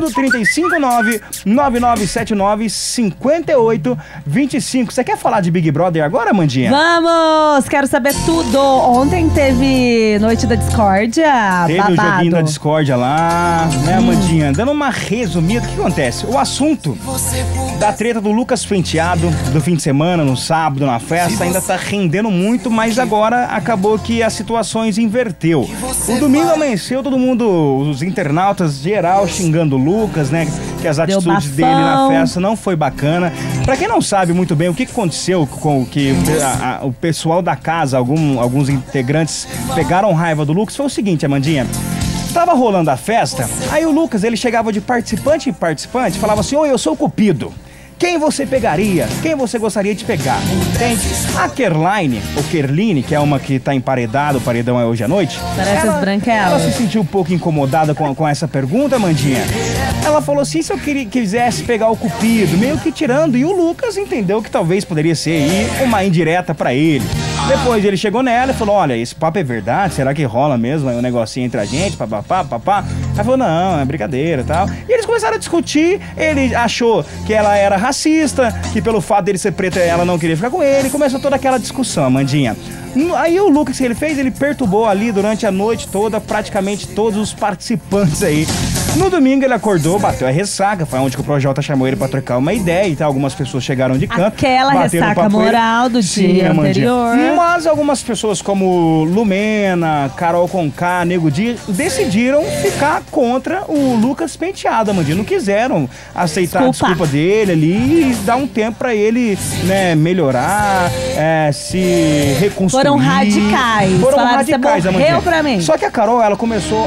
359-9979-5825. Você quer falar de Big Brother agora, Amandinha? Vamos! Quero saber tudo. Ontem teve Noite da Discórdia. Teve babado. O joguinho da Discórdia lá, né, Amandinha? Dando uma resumida, o que acontece? O assunto da treta do Lucas Penteado, do fim de semana, no sábado, na festa, ainda tá rendendo muito, mas agora acabou que as situações inverteu. O domingo amanheceu, todo mundo, os internautas geral xingando o Lucas, né? Que as atitudes dele na festa não foi bacana. Pra quem não sabe muito bem o que aconteceu com que o pessoal da casa, alguns integrantes pegaram raiva do Lucas, foi o seguinte, Amandinha. Tava rolando a festa, aí o Lucas, ele chegava de participante em participante, falava assim: oi, eu sou o Cupido. Quem você pegaria? Quem você gostaria de pegar? Entende? A Kerline, ou Kerline, que é uma que tá emparedada, o paredão é hoje à noite. Parece as branquelas. Ela se sentiu um pouco incomodada com essa pergunta, Mandinha. Ela falou assim: se eu quisesse pegar o Cupido, meio que tirando. E o Lucas entendeu que talvez poderia ser aí uma indireta pra ele. Depois ele chegou nela e falou: olha, esse papo é verdade? Será que rola mesmo um negocinho entre a gente? Papapá, papá. Ela falou: não, é brincadeira e tal. E eles começaram a discutir. Ele achou que ela era racista, que pelo fato dele ser preto ela não queria ficar com ele. Começou toda aquela discussão, Amandinha. Aí o Lucas, que ele fez, ele perturbou ali durante a noite toda praticamente todos os participantes aí. No domingo ele acordou, bateu a ressaca, foi onde que o Projota chamou ele pra trocar uma ideia e tal. Algumas pessoas chegaram de canto. Aquela ressaca moral do dia anterior. Mas algumas pessoas como Lumena, Carol Conká, Nego Di, decidiram ficar contra o Lucas Penteado, Amandinha. Não quiseram aceitar a desculpa dele ali e dar um tempo pra ele, né, melhorar, se reconstruir. Foram radicais. Foram radicais, Amandinha. Pra mim. Só que a Carol, ela começou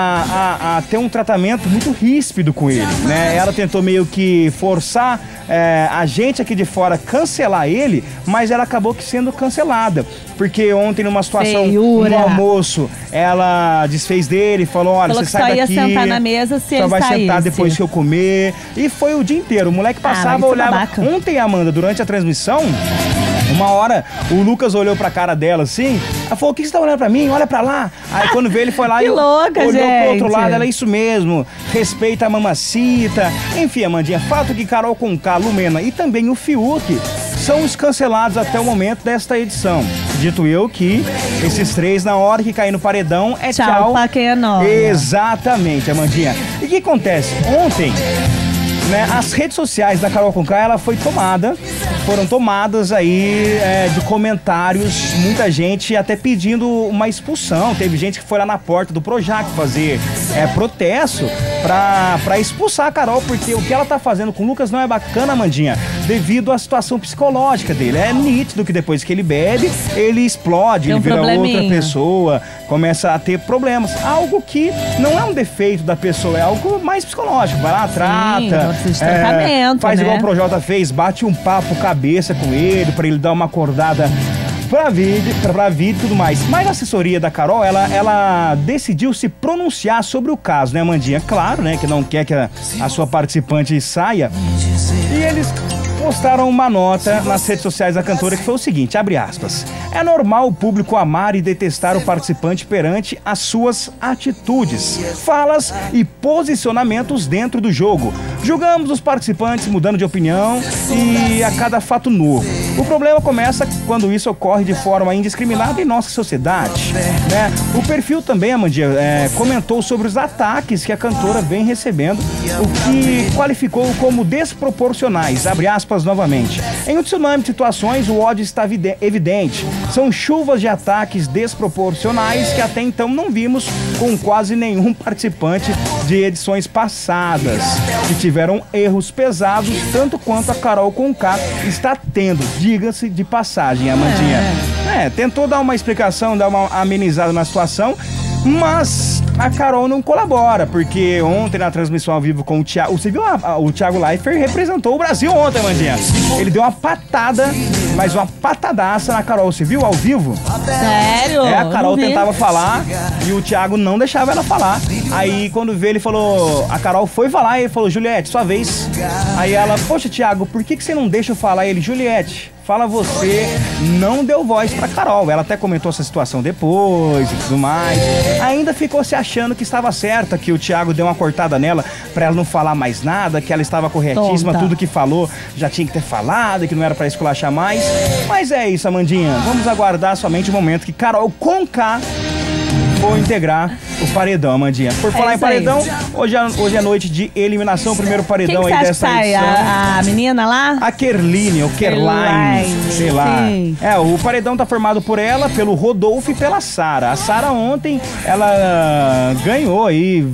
a ter um tratamento muito ríspido com ele, né? Ela tentou meio que forçar a gente aqui de fora cancelar ele, mas ela acabou que sendo cancelada. Porque ontem, numa situação no almoço, ela desfez dele, falou: olha, você sai daqui, só ia sentar na mesa se ele só vai saísse. Sentar depois que eu comer. E foi o dia inteiro. O moleque passava, olhava. Ontem, Amanda, durante a transmissão, uma hora, o Lucas olhou pra cara dela assim, ela falou: o que você tá olhando pra mim? Olha pra lá. Aí quando veio, ele foi lá e olhou pro outro lado. Ela: é isso mesmo, respeita a mamacita. Enfim, Amandinha, fato que Carol Conká, Lumena e também o Fiuk são os cancelados até o momento desta edição. Dito eu que esses três, na hora que cair no paredão, é tchau. Pra quem é nova. Exatamente, Amandinha. E o que acontece? Ontem, né, as redes sociais da Carol Conká, ela foram tomadas aí de comentários, muita gente até pedindo uma expulsão. Teve gente que foi lá na porta do Projac fazer protesto pra expulsar a Carol, porque o que ela tá fazendo com o Lucas não é bacana, Amandinha, devido à situação psicológica dele. É nítido que depois que ele bebe, ele explode, ele vira outra pessoa, começa a ter problemas. Algo que não é um defeito da pessoa, é algo mais psicológico. Vai lá, trata, faz igual o Projota fez, bate um papo cabeça com ele, pra ele dar uma acordada pra vida e tudo mais. Mas a assessoria da Carol, ela decidiu se pronunciar sobre o caso, né, Amandinha? Claro, né, que não quer que a sua participante saia. E eles postaram uma nota nas redes sociais da cantora que foi o seguinte, abre aspas: é normal o público amar e detestar o participante perante as suas atitudes, falas e posicionamentos dentro do jogo. Julgamos os participantes mudando de opinião e a cada fato novo. O problema começa quando isso ocorre de forma indiscriminada em nossa sociedade, né? O perfil também, Amandinha, comentou sobre os ataques que a cantora vem recebendo, o que qualificou como desproporcionais, abre aspas novamente. Em um tsunami de situações, o ódio está evidente. São chuvas de ataques desproporcionais que até então não vimos com quase nenhum participante de edições passadas, que tiveram erros pesados, tanto quanto a Carol Conká está tendo, diga-se de passagem, Amandinha. Tentou dar uma explicação, dar uma amenizada na situação, Mas a Carol não colabora, porque ontem na transmissão ao vivo com o Thiago... Você viu o Thiago Leifert representou o Brasil ontem, Amandinha. Ele deu uma patada, mas uma patadaça na Carol. Você viu ao vivo? Sério? A Carol tentava falar e o Thiago não deixava ela falar. Aí quando veio ele falou... A Carol foi falar e ele falou, Juliette, sua vez. Aí ela, poxa, Thiago, por que você não deixa eu falar? Ele, Juliette, fala você, não deu voz pra Carol. Ela até comentou essa situação depois e tudo mais. Ainda ficou se achando que estava certa, que o Thiago deu uma cortada nela pra ela não falar mais nada, que ela estava corretíssima, tudo que falou já tinha que ter falado, que não era pra esculachar mais. Mas é isso, Amandinha. Vamos aguardar somente o momento que Carol Conká vou integrar o paredão, Amandinha. Por falar em paredão, hoje é noite de eliminação, o primeiro paredão aí dessa edição. A menina lá? A Kerline, ou Kerline, sei lá. Sim. O paredão tá formado por ela, pelo Rodolfo e pela Sara. A Sara ontem, ela ganhou aí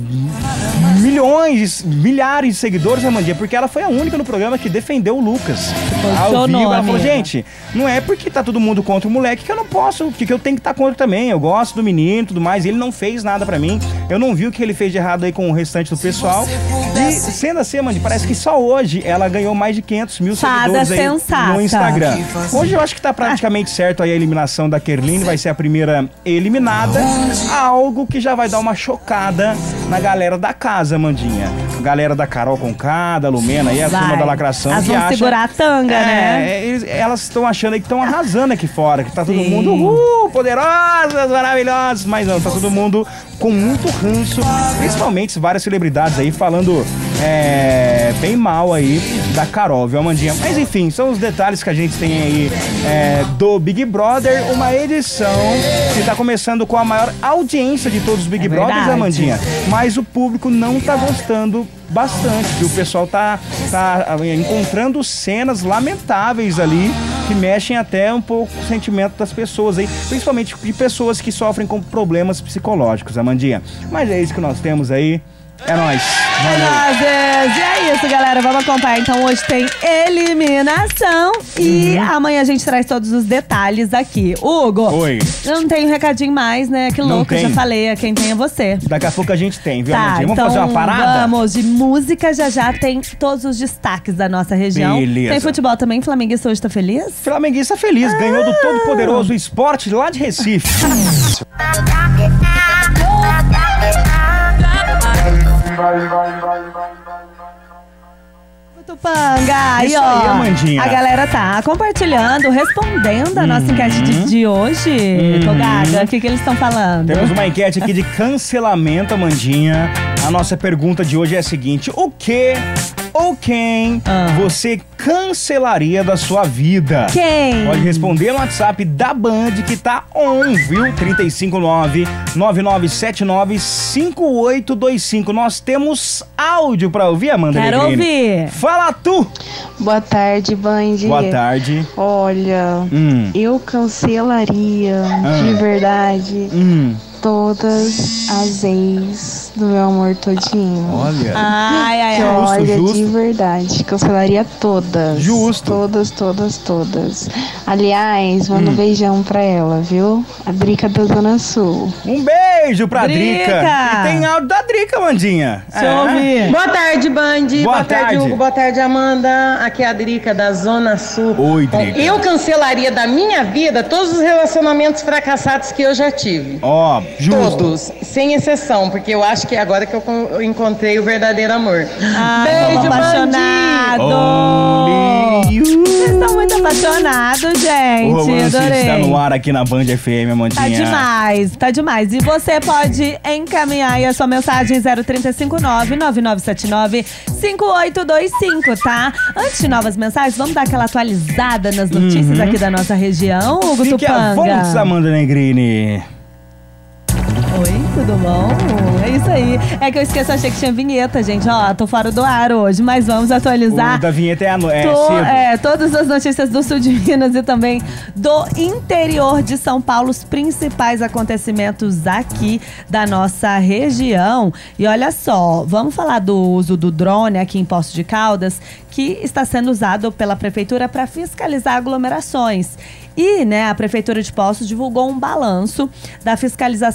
milhares de seguidores, Amandinha, porque ela foi a única no programa que defendeu o Lucas. Ao vivo, ela falou, gente, não é porque tá todo mundo contra o moleque que eu não posso, que eu tenho que estar contra também. Eu gosto do menino e tudo mais, ele não fez nada pra mim. Eu não vi o que ele fez de errado aí com o restante do pessoal. E sendo assim, Amandinha, parece que só hoje ela ganhou mais de 500 mil seguidores aí no Instagram. Hoje eu acho que tá praticamente certo aí a eliminação da Kerline, vai ser a primeira eliminada. Algo que já vai dar uma chocada na galera da casa, Amandinha. Galera da Carol Conká, da Lumena e a turma da lacração. Elas vão segurar a tanga, né? Elas estão achando aí que estão arrasando aqui fora, que tá todo mundo poderosas, maravilhosas, mas não, tá todo mundo com muito ranço, principalmente várias celebridades aí falando bem mal aí da Carol, viu, Amandinha? Mas enfim, são os detalhes que a gente tem aí do Big Brother, uma edição que tá começando com a maior audiência de todos os Big Brothers, Amandinha, mas o público não tá gostando bastante, viu? O pessoal tá encontrando cenas lamentáveis ali que mexem até um pouco com o sentimento das pessoas aí, principalmente de pessoas que sofrem com problemas psicológicos, Amandinha. Mas é isso que nós temos aí. É nóis. E é isso, galera. Vamos acompanhar. Então, hoje tem eliminação. E amanhã a gente traz todos os detalhes aqui. Hugo. Oi. Eu não tenho recadinho mais, né? Que louco, eu já falei. Quem tem é você. Daqui a pouco a gente tem, viu, Amandinha? Vamos fazer uma parada? Vamos. De música já tem todos os destaques da nossa região. Beleza. Tem futebol também. Flamenguista hoje tá feliz? Flamenguista feliz. Ganhou do todo-poderoso Esporte lá de Recife. Tupanga, isso aí, Amandinha. A galera tá compartilhando, respondendo a nossa enquete de hoje. Togada, o que eles estão falando? Temos uma enquete aqui de cancelamento, Amandinha. A nossa pergunta de hoje é a seguinte: o que ou quem você cancelaria da sua vida? Quem? Pode responder no WhatsApp da Band, que tá on, viu? 359-9979-5825. Nós temos áudio pra ouvir, Amanda. Quero ouvir. Fala tu! Boa tarde, Band. Boa tarde. Olha, eu cancelaria de verdade todas as ex do meu amor todinho. Olha. Olha, justo. De verdade. Cancelaria todas. Justo. Todas. Aliás, manda um beijão pra ela, viu? A Drica da Zona Sul. Um beijo pra Drica. E tem áudio da Drica, Mandinha. Deixa eu ouvir. Boa tarde, Band. Boa tarde, Hugo. Boa tarde, Amanda. Aqui é a Drica da Zona Sul. Oi, Drica. Eu cancelaria da minha vida todos os relacionamentos fracassados que eu já tive. Justo. Todos, sem exceção, porque eu acho que é agora que eu encontrei o verdadeiro amor. Beijo, apaixonado. Vocês estão muito apaixonados, gente. O romance adorei. está no ar aqui na Band FM, Amandinha. Tá demais. E você pode encaminhar aí a sua mensagem 0359-9979-5825, tá? Antes de novas mensagens, vamos dar aquela atualizada nas notícias aqui da nossa região, Hugo Tupanga. Fique à vontade, Amanda Negrini. Oi, tudo bom? É isso aí. É que eu esqueci, achei que tinha vinheta, gente. Tô fora do ar hoje, mas vamos atualizar. O da vinheta cedo. Todas as notícias do sul de Minas e também do interior de São Paulo, os principais acontecimentos aqui da nossa região. E olha só, vamos falar do uso do drone aqui em Poços de Caldas, que está sendo usado pela prefeitura para fiscalizar aglomerações. E, a Prefeitura de Poços divulgou um balanço da fiscalização para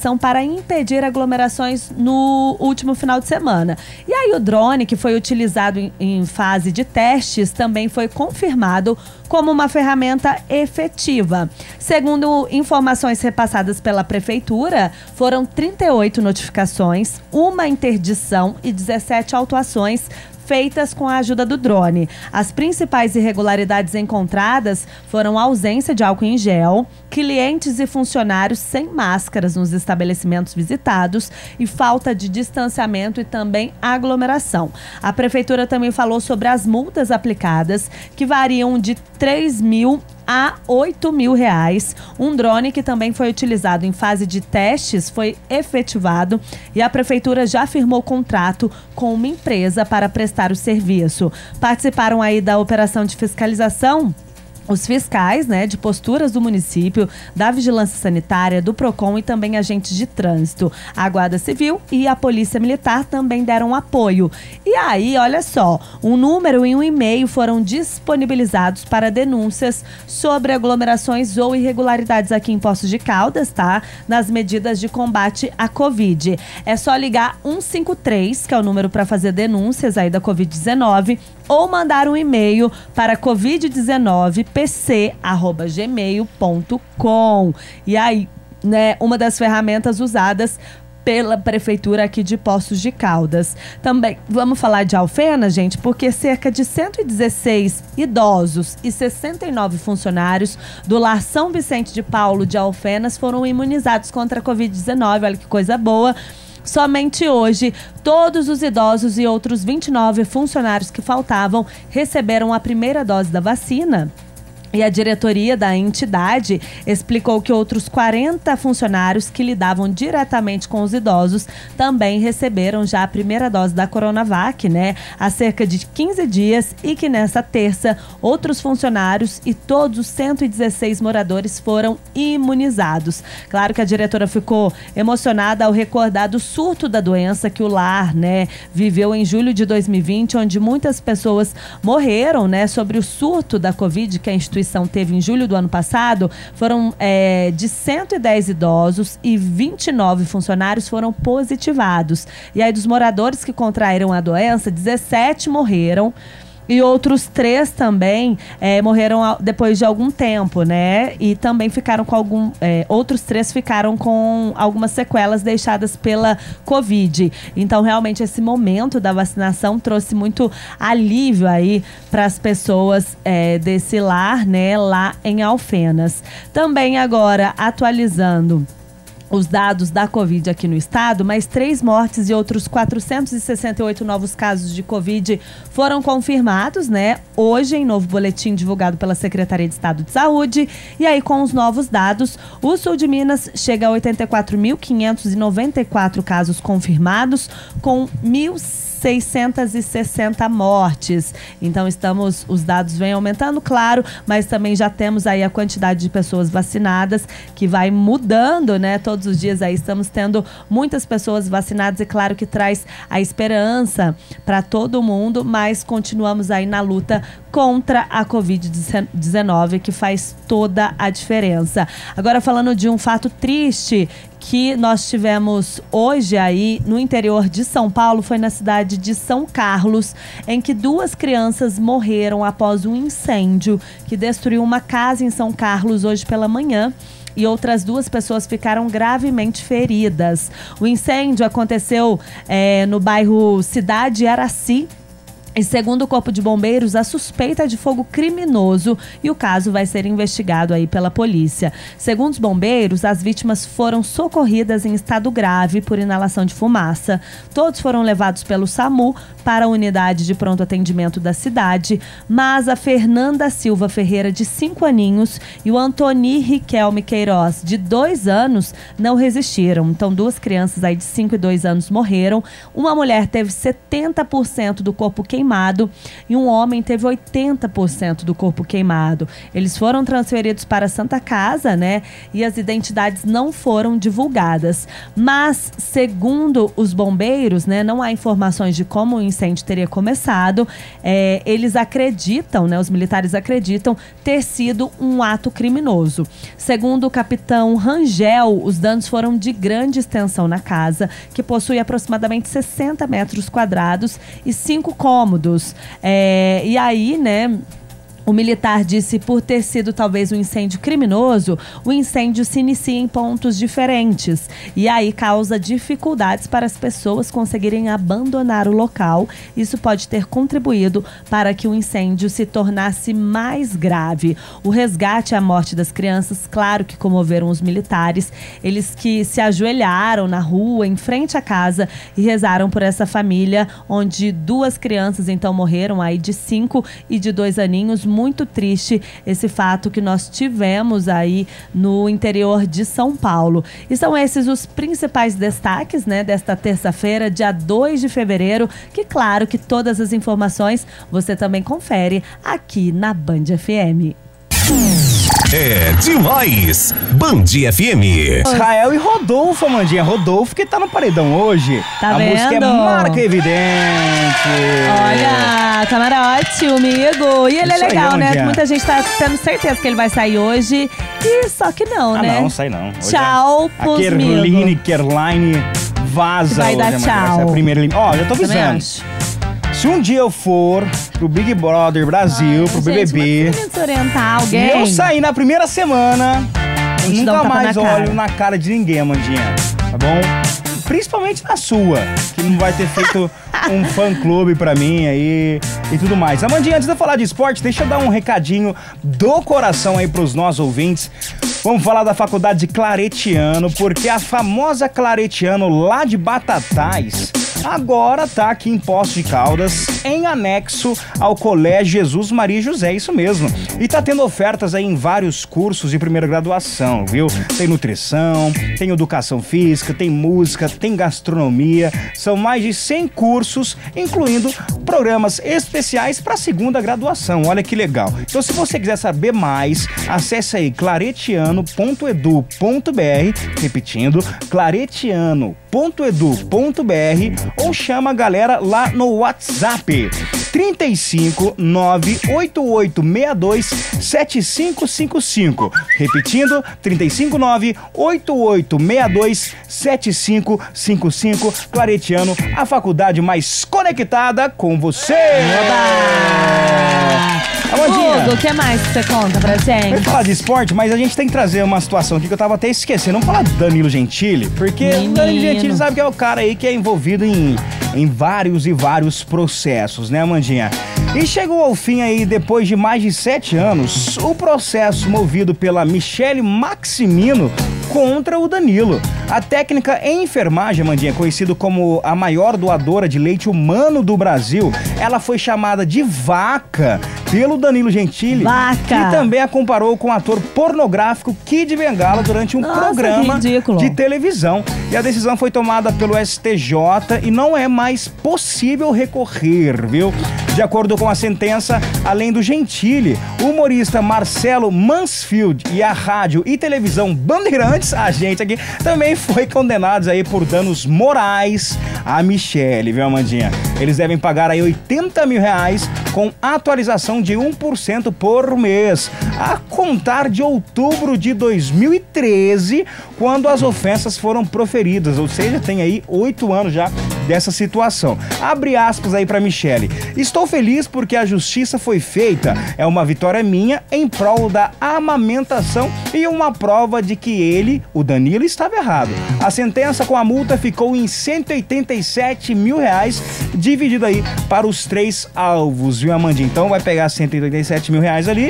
impedir aglomerações no último final de semana. E aí o drone, que foi utilizado em fase de testes, também foi confirmado como uma ferramenta efetiva. Segundo informações repassadas pela Prefeitura, foram 38 notificações, uma interdição e 17 autuações feitas com a ajuda do drone. As principais irregularidades encontradas foram a ausência de álcool em gel, clientes e funcionários sem máscaras nos estabelecimentos visitados e falta de distanciamento e também aglomeração. A Prefeitura também falou sobre as multas aplicadas, que variam de 3 mil a 8 mil reais. Um drone que também foi utilizado em fase de testes foi efetivado e a Prefeitura já firmou contrato com uma empresa para prestar o serviço. Participaram aí da operação de fiscalização os fiscais, de posturas do município, da Vigilância Sanitária, do PROCON e também agentes de trânsito. A Guarda Civil e a Polícia Militar também deram apoio. E aí, olha só, um número e um e-mail foram disponibilizados para denúncias sobre aglomerações ou irregularidades aqui em Poços de Caldas, tá? Nas medidas de combate à Covid. É só ligar 153, que é o número para fazer denúncias aí da Covid-19, ou mandar um e-mail para covid19pc@gmail.com. E aí, uma das ferramentas usadas pela Prefeitura aqui de Poços de Caldas. Também vamos falar de Alfenas, gente, porque cerca de 116 idosos e 69 funcionários do Lar São Vicente de Paulo de Alfenas foram imunizados contra a Covid-19. Olha que coisa boa. Somente hoje, todos os idosos e outros 29 funcionários que faltavam receberam a primeira dose da vacina. E a diretoria da entidade explicou que outros 40 funcionários que lidavam diretamente com os idosos também receberam já a primeira dose da Coronavac, há cerca de 15 dias, e que nesta terça outros funcionários e todos os 116 moradores foram imunizados. Claro que a diretora ficou emocionada ao recordar do surto da doença que o lar, viveu em julho de 2020, onde muitas pessoas morreram, sobre o surto da Covid que a instituição teve em julho do ano passado. Foram de 110 idosos e 29 funcionários foram positivados. E aí, dos moradores que contraíram a doença, 17 morreram. E outros 3 também morreram depois de algum tempo, E também ficaram com outros 3 ficaram com algumas sequelas deixadas pela Covid. Então, realmente, esse momento da vacinação trouxe muito alívio aí para as pessoas desse lar, lá em Alfenas. Também agora, atualizando os dados da Covid aqui no estado, mais 3 mortes e outros 468 novos casos de Covid foram confirmados, hoje em novo boletim divulgado pela Secretaria de Estado de Saúde. E aí, com os novos dados, o sul de Minas chega a 84.594 casos confirmados, com 1.660 mortes. Então, os dados vêm aumentando, claro, mas também já temos aí a quantidade de pessoas vacinadas que vai mudando, todos os dias aí estamos tendo muitas pessoas vacinadas, e claro que traz a esperança para todo mundo, mas continuamos aí na luta contra a Covid-19, que faz toda a diferença. Agora, falando de um fato triste que nós tivemos hoje aí no interior de São Paulo, foi na cidade de São Carlos, em que 2 crianças morreram após um incêndio que destruiu uma casa em São Carlos hoje pela manhã. E outras 2 pessoas ficaram gravemente feridas. O incêndio aconteceu no bairro Cidade Araci. E segundo o Corpo de Bombeiros, a suspeita é de fogo criminoso e o caso vai ser investigado aí pela polícia. Segundo os bombeiros, as vítimas foram socorridas em estado grave por inalação de fumaça. Todos foram levados pelo SAMU para a unidade de pronto atendimento da cidade, mas a Fernanda Silva Ferreira, de 5 aninhos, e o Antoni Riquelme Queiroz, de 2 anos, não resistiram. Então, 2 crianças aí de 5 e 2 anos morreram. Uma mulher teve 70% do corpo queimado queimado e um homem teve 80% do corpo queimado. Eles foram transferidos para a Santa Casa, né? E as identidades não foram divulgadas. Mas, segundo os bombeiros, né, não há informações de como o incêndio teria começado. Eles acreditam, né, os militares acreditam ter sido um ato criminoso. Segundo o capitão Rangel, os danos foram de grande extensão na casa, que possui aproximadamente 60 metros quadrados e 5 cômodos. E aí, né, o militar disse por ter sido talvez um incêndio criminoso, o incêndio se inicia em pontos diferentes e aí causa dificuldades para as pessoas conseguirem abandonar o local. Isso pode ter contribuído para que o incêndio se tornasse mais grave. O resgate e a morte das crianças, claro que comoveram os militares, eles que se ajoelharam na rua, em frente à casa e rezaram por essa família, onde 2 crianças então morreram aí de 5 e de 2 aninhos. Muito triste esse fato que nós tivemos aí no interior de São Paulo. E são esses os principais destaques, né, desta terça-feira, dia 2 de fevereiro, que claro que todas as informações você também confere aqui na Band FM. É demais! Band FM. Israel e Rodolfo, Amandinha. Rodolfo que tá no paredão hoje. Tá a vendo? música é Marca Evidente. Olha, camarote, amigo. E ele Isso é legal, aí, né? Amandinha. Muita gente tá tendo certeza que ele vai sair hoje. E só que não, né? Não, sai não. Hoje Tchau a pros Kerline vaza vai hoje, dar Amandinha. tchau. Vai ser a primeira Também já tô avisando. acho. Se um dia eu for pro Big Brother Brasil, pro BBB, Gente, mas orientar alguém. e eu sair na primeira semana, eu gente dá um nunca tapa mais na olho cara. na cara de ninguém, Amandinha. Tá bom? Principalmente na sua, que não vai ter feito um fã-clube pra mim aí e tudo mais. Amandinha, antes de eu falar de esporte, deixa eu dar um recadinho do coração aí pros nossos ouvintes. Vamos falar da faculdade de Claretiano, porque a famosa Claretiano lá de Batatais agora tá aqui em Poços de Caldas, em anexo ao Colégio Jesus Maria e José, isso mesmo. E tá tendo ofertas aí em vários cursos de primeira graduação, viu? Tem nutrição, tem educação física, tem música, tem gastronomia. São mais de 100 cursos, incluindo programas especiais para segunda graduação. Olha que legal. Então, se você quiser saber mais, acesse aí claretiano.edu.br, repetindo, claretiano.edu.br, ou chama a galera lá no WhatsApp 35 98862 7555. Repetindo, 35 98862 7555. Claretiano, a faculdade mais conectada com você. Amandinha, Hugo, o que mais que você conta pra eu ia gente? falar de esporte, mas a gente tem que trazer uma situação aqui que eu tava até esquecendo. Vamos falar do Danilo Gentili, porque o Danilo Gentili sabe que é o cara aí que é envolvido em vários e vários processos, né, Amandinha? E chegou ao fim aí, depois de mais de 7 anos, o processo movido pela Michele Maximino contra o Danilo. A técnica em enfermagem, Amandinha, conhecida como a maior doadora de leite humano do Brasil, ela foi chamada de vaca pelo Danilo Gentili, Vaca. que também a comparou com o ator pornográfico Kid Bengala durante um programa ridículo. de televisão. E a decisão foi tomada pelo STJ e não é mais possível recorrer, viu? De acordo com a sentença, além do Gentili, o humorista Marcelo Mansfield e a rádio e televisão Bandeirantes, a gente aqui, também foi condenados aí por danos morais a Michele, viu, Amandinha? Eles devem pagar aí R$80 mil com atualização de 1% por mês, a contar de outubro de 2013, quando as ofensas foram proferidas, ou seja, tem aí 8 anos já dessa situação. Abre aspas aí pra Michele. Estou feliz porque a justiça foi feita. É uma vitória minha em prol da amamentação e uma prova de que ele, o Danilo, estava errado. A sentença com a multa ficou em R$187 mil, dividido aí para os 3 alvos, viu, Amandinha? Então vai pegar R$187 mil ali.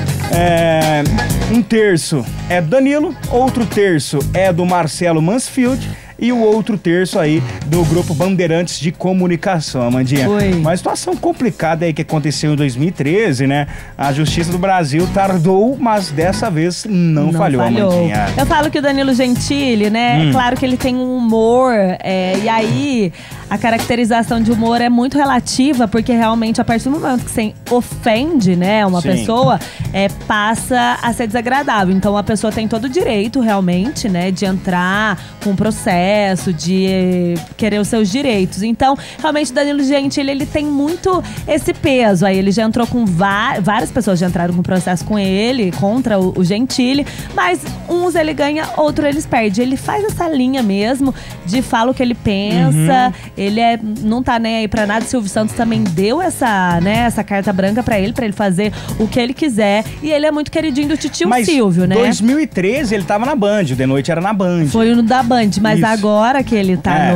Um terço é do Danilo, outro terço é do Marcelo Mansfield e o outro terço aí do Grupo Bandeirantes de Comunicação, Amandinha. Uma situação complicada aí que aconteceu em 2013, né? A Justiça do Brasil tardou, mas dessa vez não falhou, Amandinha. Eu falo que o Danilo Gentili, né? É claro que ele tem um humor, e aí a caracterização de humor é muito relativa, porque realmente a partir do momento que você ofende, né, uma pessoa, passa a ser desagradável. Então a pessoa tem todo o direito, realmente, né, de entrar com um processo, de querer os seus direitos. Então, realmente, o Danilo Gentili, ele tem muito esse peso. Aí ele já entrou com várias pessoas já entraram com processo com ele, contra o Gentili, mas uns ele ganha, outros eles perdem. Ele faz essa linha mesmo de fala o que ele pensa, ele não tá nem aí pra nada. Silvio Santos também deu essa carta branca pra ele fazer o que ele quiser. E ele é muito queridinho do titio Silvio, né? Em 2013 ele tava na Band, o The Noite era na Band. Foi no da Band, mas agora que ele tá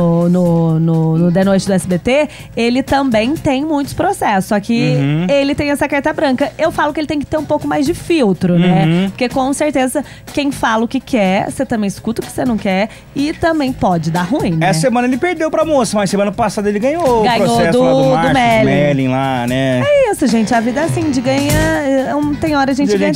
no The Noite do SBT, ele também tem muitos processos. Só que ele tem essa carta branca. Eu falo que ele tem que ter um pouco mais de filtro, né? Porque com certeza quem fala o que quer, você também escuta o que você não quer e também pode dar ruim, né? Essa semana ele perdeu pra moça, mas semana passada ele ganhou o processo lá do Márcio Melling lá, né? É isso, gente. A vida é assim, de ganhar. Tem hora a gente ganha,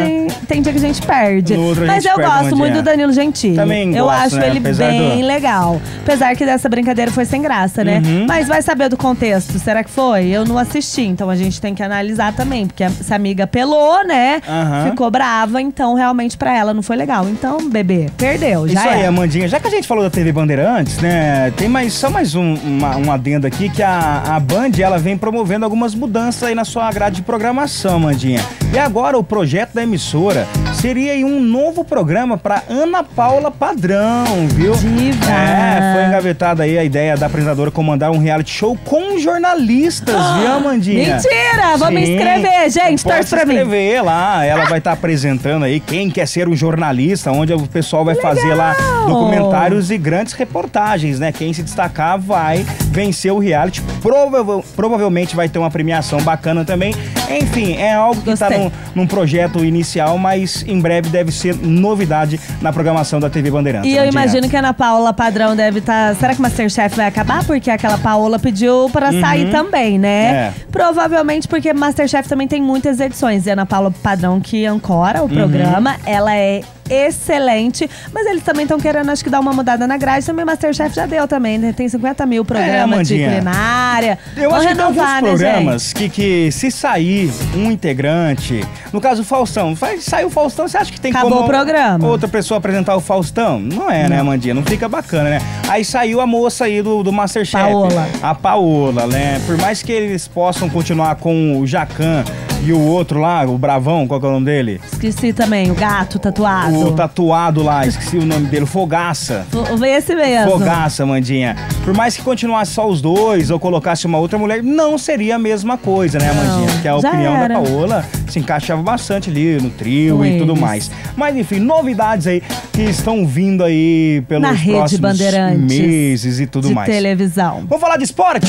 tem dia que a gente perde. Mas eu gosto muito do Danilo Gentili. Também gosto, eu acho ele bem legal. Apesar que dessa brincadeira foi sem graça, né? Mas vai saber do contexto. Será que foi? Eu não assisti, então a gente tem que analisar também. Porque essa amiga apelou, né? Ficou brava, então realmente pra ela não foi legal. Então, bebê, perdeu. Já isso aí, Amandinha. Já que a gente falou da TV Bandeirantes, né? Tem só mais um adendo aqui, que a Band, ela vem promovendo algumas mudanças aí na sua grade de programação, Amandinha. E agora o projeto da emissora seria aí um novo programa pra Ana Paula Padrão, viu? Diva. Foi engavetada aí a ideia da apresentadora comandar um reality show com jornalistas, viu, Amandinha? Mentira! Vou me inscrever, gente, torce pra mim. Pode se inscrever lá, ela vai estar apresentando aí quem quer ser um jornalista, onde o pessoal vai fazer lá documentários e grandes reportagens, né? Quem se destacar vai vencer o reality. Provavelmente vai ter uma premiação bacana também. Enfim, é algo que está num projeto inicial, mas em breve deve ser novidade na programação da TV Bandeirantes. E eu imagino que a Ana Paula Padrão deve estar... Será que o Masterchef vai acabar? Porque aquela Paola pediu pra sair também, né? Provavelmente porque Masterchef também tem muitas edições. E a Ana Paula Padrão, que ancora o programa, ela é excelente, mas eles também estão querendo, acho que, dar uma mudada na grade. Também Masterchef já deu também, né? Tem 50 mil programas de culinária. Eu acho que tem alguns programas que se sair um integrante, no caso o Faustão, saiu o Faustão, você acha que tem Acabou como o programa. outra pessoa apresentar o Faustão? Não é, né, Amandinha? Não fica bacana, né? Aí saiu a moça aí do Masterchef. A Paola, né? Por mais que eles possam continuar com o Jacan e o outro lá, o Bravão, qual que é o nome dele? Esqueci também, o gato tatuado. O tatuado lá, esqueci o nome dele, Fogaça. Esse mesmo. Fogaça, Amandinha. Por mais que continuasse só os dois ou colocasse uma outra mulher, não seria a mesma coisa, né, Amandinha? Porque a opinião da Paola se encaixava bastante ali no trio e tudo mais. Mas enfim, novidades aí que estão vindo aí pelos próximos meses e tudo mais. De televisão. Vamos falar de esporte?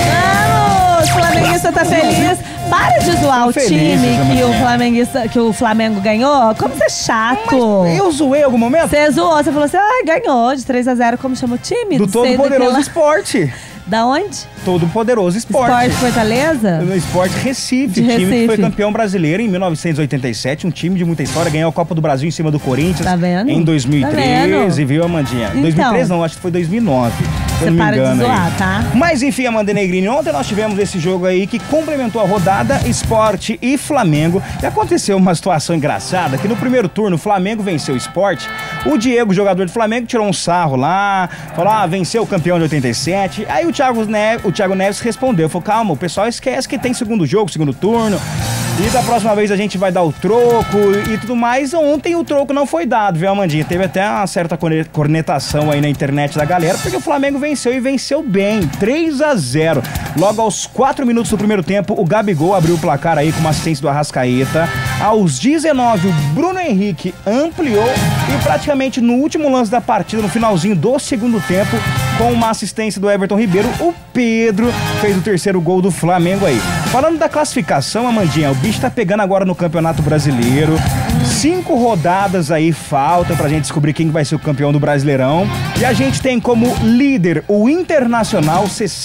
Vamos! O flamenguista tá feliz. Para de zoar o time que o Flamengo ganhou. Como você é chato. Mas eu zoei em algum momento? Você zoou, você falou assim, ganhou de 3-0. Como chama o time? Do Todo Poderoso Esporte. Da onde? Todo Poderoso Esporte. Esporte Fortaleza? No Esporte Recife. Time que foi campeão brasileiro em 1987. Um time de muita história. Ganhou a Copa do Brasil em cima do Corinthians. Tá vendo? Em 2013, viu, Amandinha? Então, 2013 não, acho que foi 2009. Você para de zoar, tá? Mas enfim, Amanda Negrini, ontem nós tivemos esse jogo aí que complementou a rodada Sport e Flamengo. E aconteceu uma situação engraçada, que no primeiro turno o Flamengo venceu o Sport. O Diego, jogador do Flamengo, tirou um sarro lá, falou, venceu o campeão de 87. Aí o Thiago Neves respondeu, falou, calma, o pessoal esquece que tem segundo jogo, segundo turno. E da próxima vez a gente vai dar o troco e tudo mais. Ontem o troco não foi dado, viu, Amandinha? Teve até uma certa cornetação aí na internet da galera, porque o Flamengo venceu e venceu bem, 3-0. Logo aos 4 minutos do primeiro tempo, o Gabigol abriu o placar aí com uma assistência do Arrascaeta. Aos 19, o Bruno Henrique ampliou e praticamente no último lance da partida, no finalzinho do segundo tempo, com uma assistência do Everton Ribeiro, o Pedro fez o terceiro gol do Flamengo aí. Falando da classificação, Amandinha, o bicho tá pegando agora no Campeonato Brasileiro. 5 rodadas aí faltam pra gente descobrir quem vai ser o campeão do Brasileirão. E a gente tem como líder o Internacional,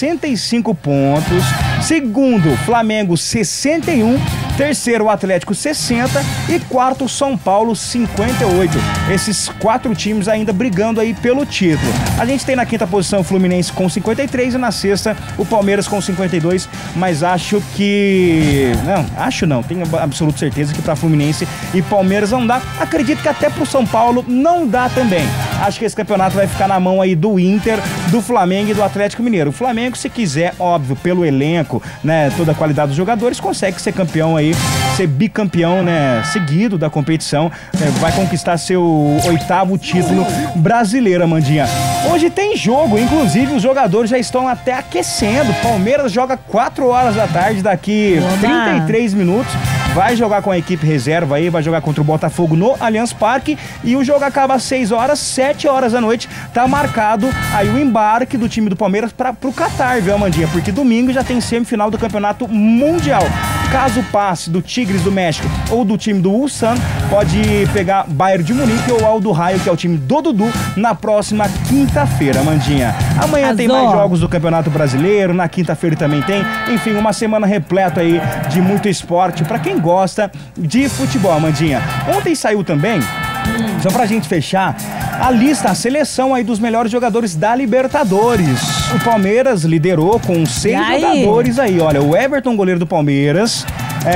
65 pontos. Segundo, Flamengo, 61. Terceiro, o Atlético, 60. E quarto, São Paulo, 58. Esses 4 times ainda brigando aí pelo título. A gente tem na quinta posição o Fluminense com 53 e na sexta o Palmeiras com 52. Mas acho que... Não, tenho absoluta certeza que pra Fluminense e Palmeiras não dá. Acredito que até pro São Paulo não dá também. Acho que esse campeonato vai ficar na mão aí do Inter, do Flamengo e do Atlético Mineiro. O Flamengo, se quiser, óbvio, pelo elenco, né, toda a qualidade dos jogadores, consegue ser campeão aí, ser bicampeão, né, seguido da competição, vai conquistar seu 8º título brasileiro, Amandinha. Hoje tem jogo, inclusive os jogadores já estão até aquecendo. Palmeiras joga 4 horas da tarde, daqui 33 minutos. Vai jogar com a equipe reserva aí, vai jogar contra o Botafogo no Allianz Parque e o jogo acaba às 6 horas, 7 horas da noite. Tá marcado aí o embarque do time do Palmeiras pro Catar, viu, Amandinha? Porque domingo já tem semifinal do Campeonato Mundial. Caso passe do Tigres do México ou do time do Ulsan, pode pegar Bayern de Munique ou Aldo Raio, que é o time do Dudu, na próxima quinta-feira, Amandinha. Amanhã tem mais jogos do Campeonato Brasileiro, na quinta-feira também tem. Enfim, uma semana repleta aí de muito esporte pra quem gosta de futebol, Amandinha. Ontem saiu também, só pra gente fechar, a lista, a seleção aí dos melhores jogadores da Libertadores. O Palmeiras liderou com 6 jogadores aí, olha, o Everton, goleiro do Palmeiras.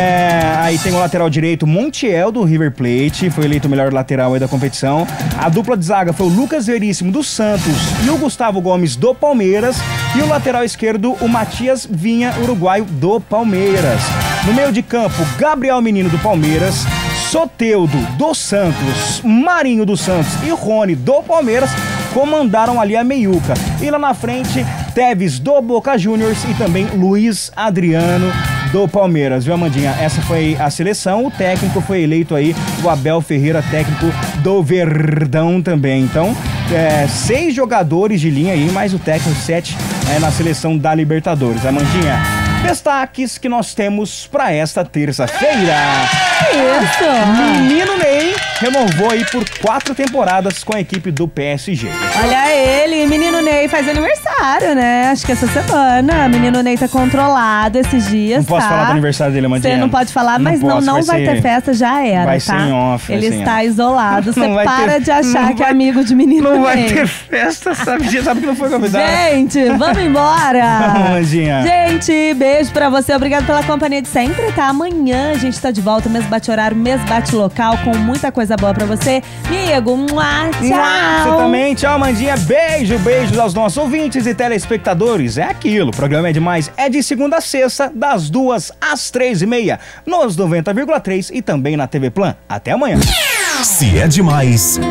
Aí tem o lateral direito Montiel do River Plate, foi eleito o melhor lateral aí da competição. A dupla de zaga foi o Lucas Veríssimo do Santos e o Gustavo Gomes do Palmeiras. E o lateral esquerdo, o Matias Vinha, uruguaio do Palmeiras. No meio de campo, Gabriel Menino do Palmeiras, Soteldo do Santos, Marinho do Santos e Rony do Palmeiras comandaram ali a meiuca. E lá na frente, Tevez do Boca Juniors e também Luiz Adriano do Palmeiras, viu, Amandinha? Essa foi a seleção, o técnico foi eleito aí, o Abel Ferreira, técnico do Verdão também. Então, 6 jogadores de linha aí, mais o técnico, 7 na seleção da Libertadores. Amandinha, destaques que nós temos para esta terça-feira. Isso! Menino Ney renovou aí por 4 temporadas com a equipe do PSG. Olha ele, menino Ney faz aniversário, né? Acho que essa semana. Menino Ney tá controlado esses dias, Não posso falar do aniversário dele, Amandinha. Você não pode falar, mas não vai ter festa, já era, vai tá? Ser em off, ele está isolado. Você para de achar não que é amigo de menino Não Ney. vai ter festa, sabe que não foi convidado. Gente, vamos embora. Amandinha. Gente, beijo pra você. Obrigado pela companhia de sempre, tá? Amanhã a gente tá de volta, mesmo bate-horário, mesmo bate-local, com muita coisa boa pra você. Amigo, tchau. Você também, tchau, Amandinha. Beijos aos nossos ouvintes e telespectadores. É aquilo, o programa é demais. É de segunda a sexta, das 2 às 3h30, nos 90,3 e também na TV Plan. Até amanhã. Se é demais...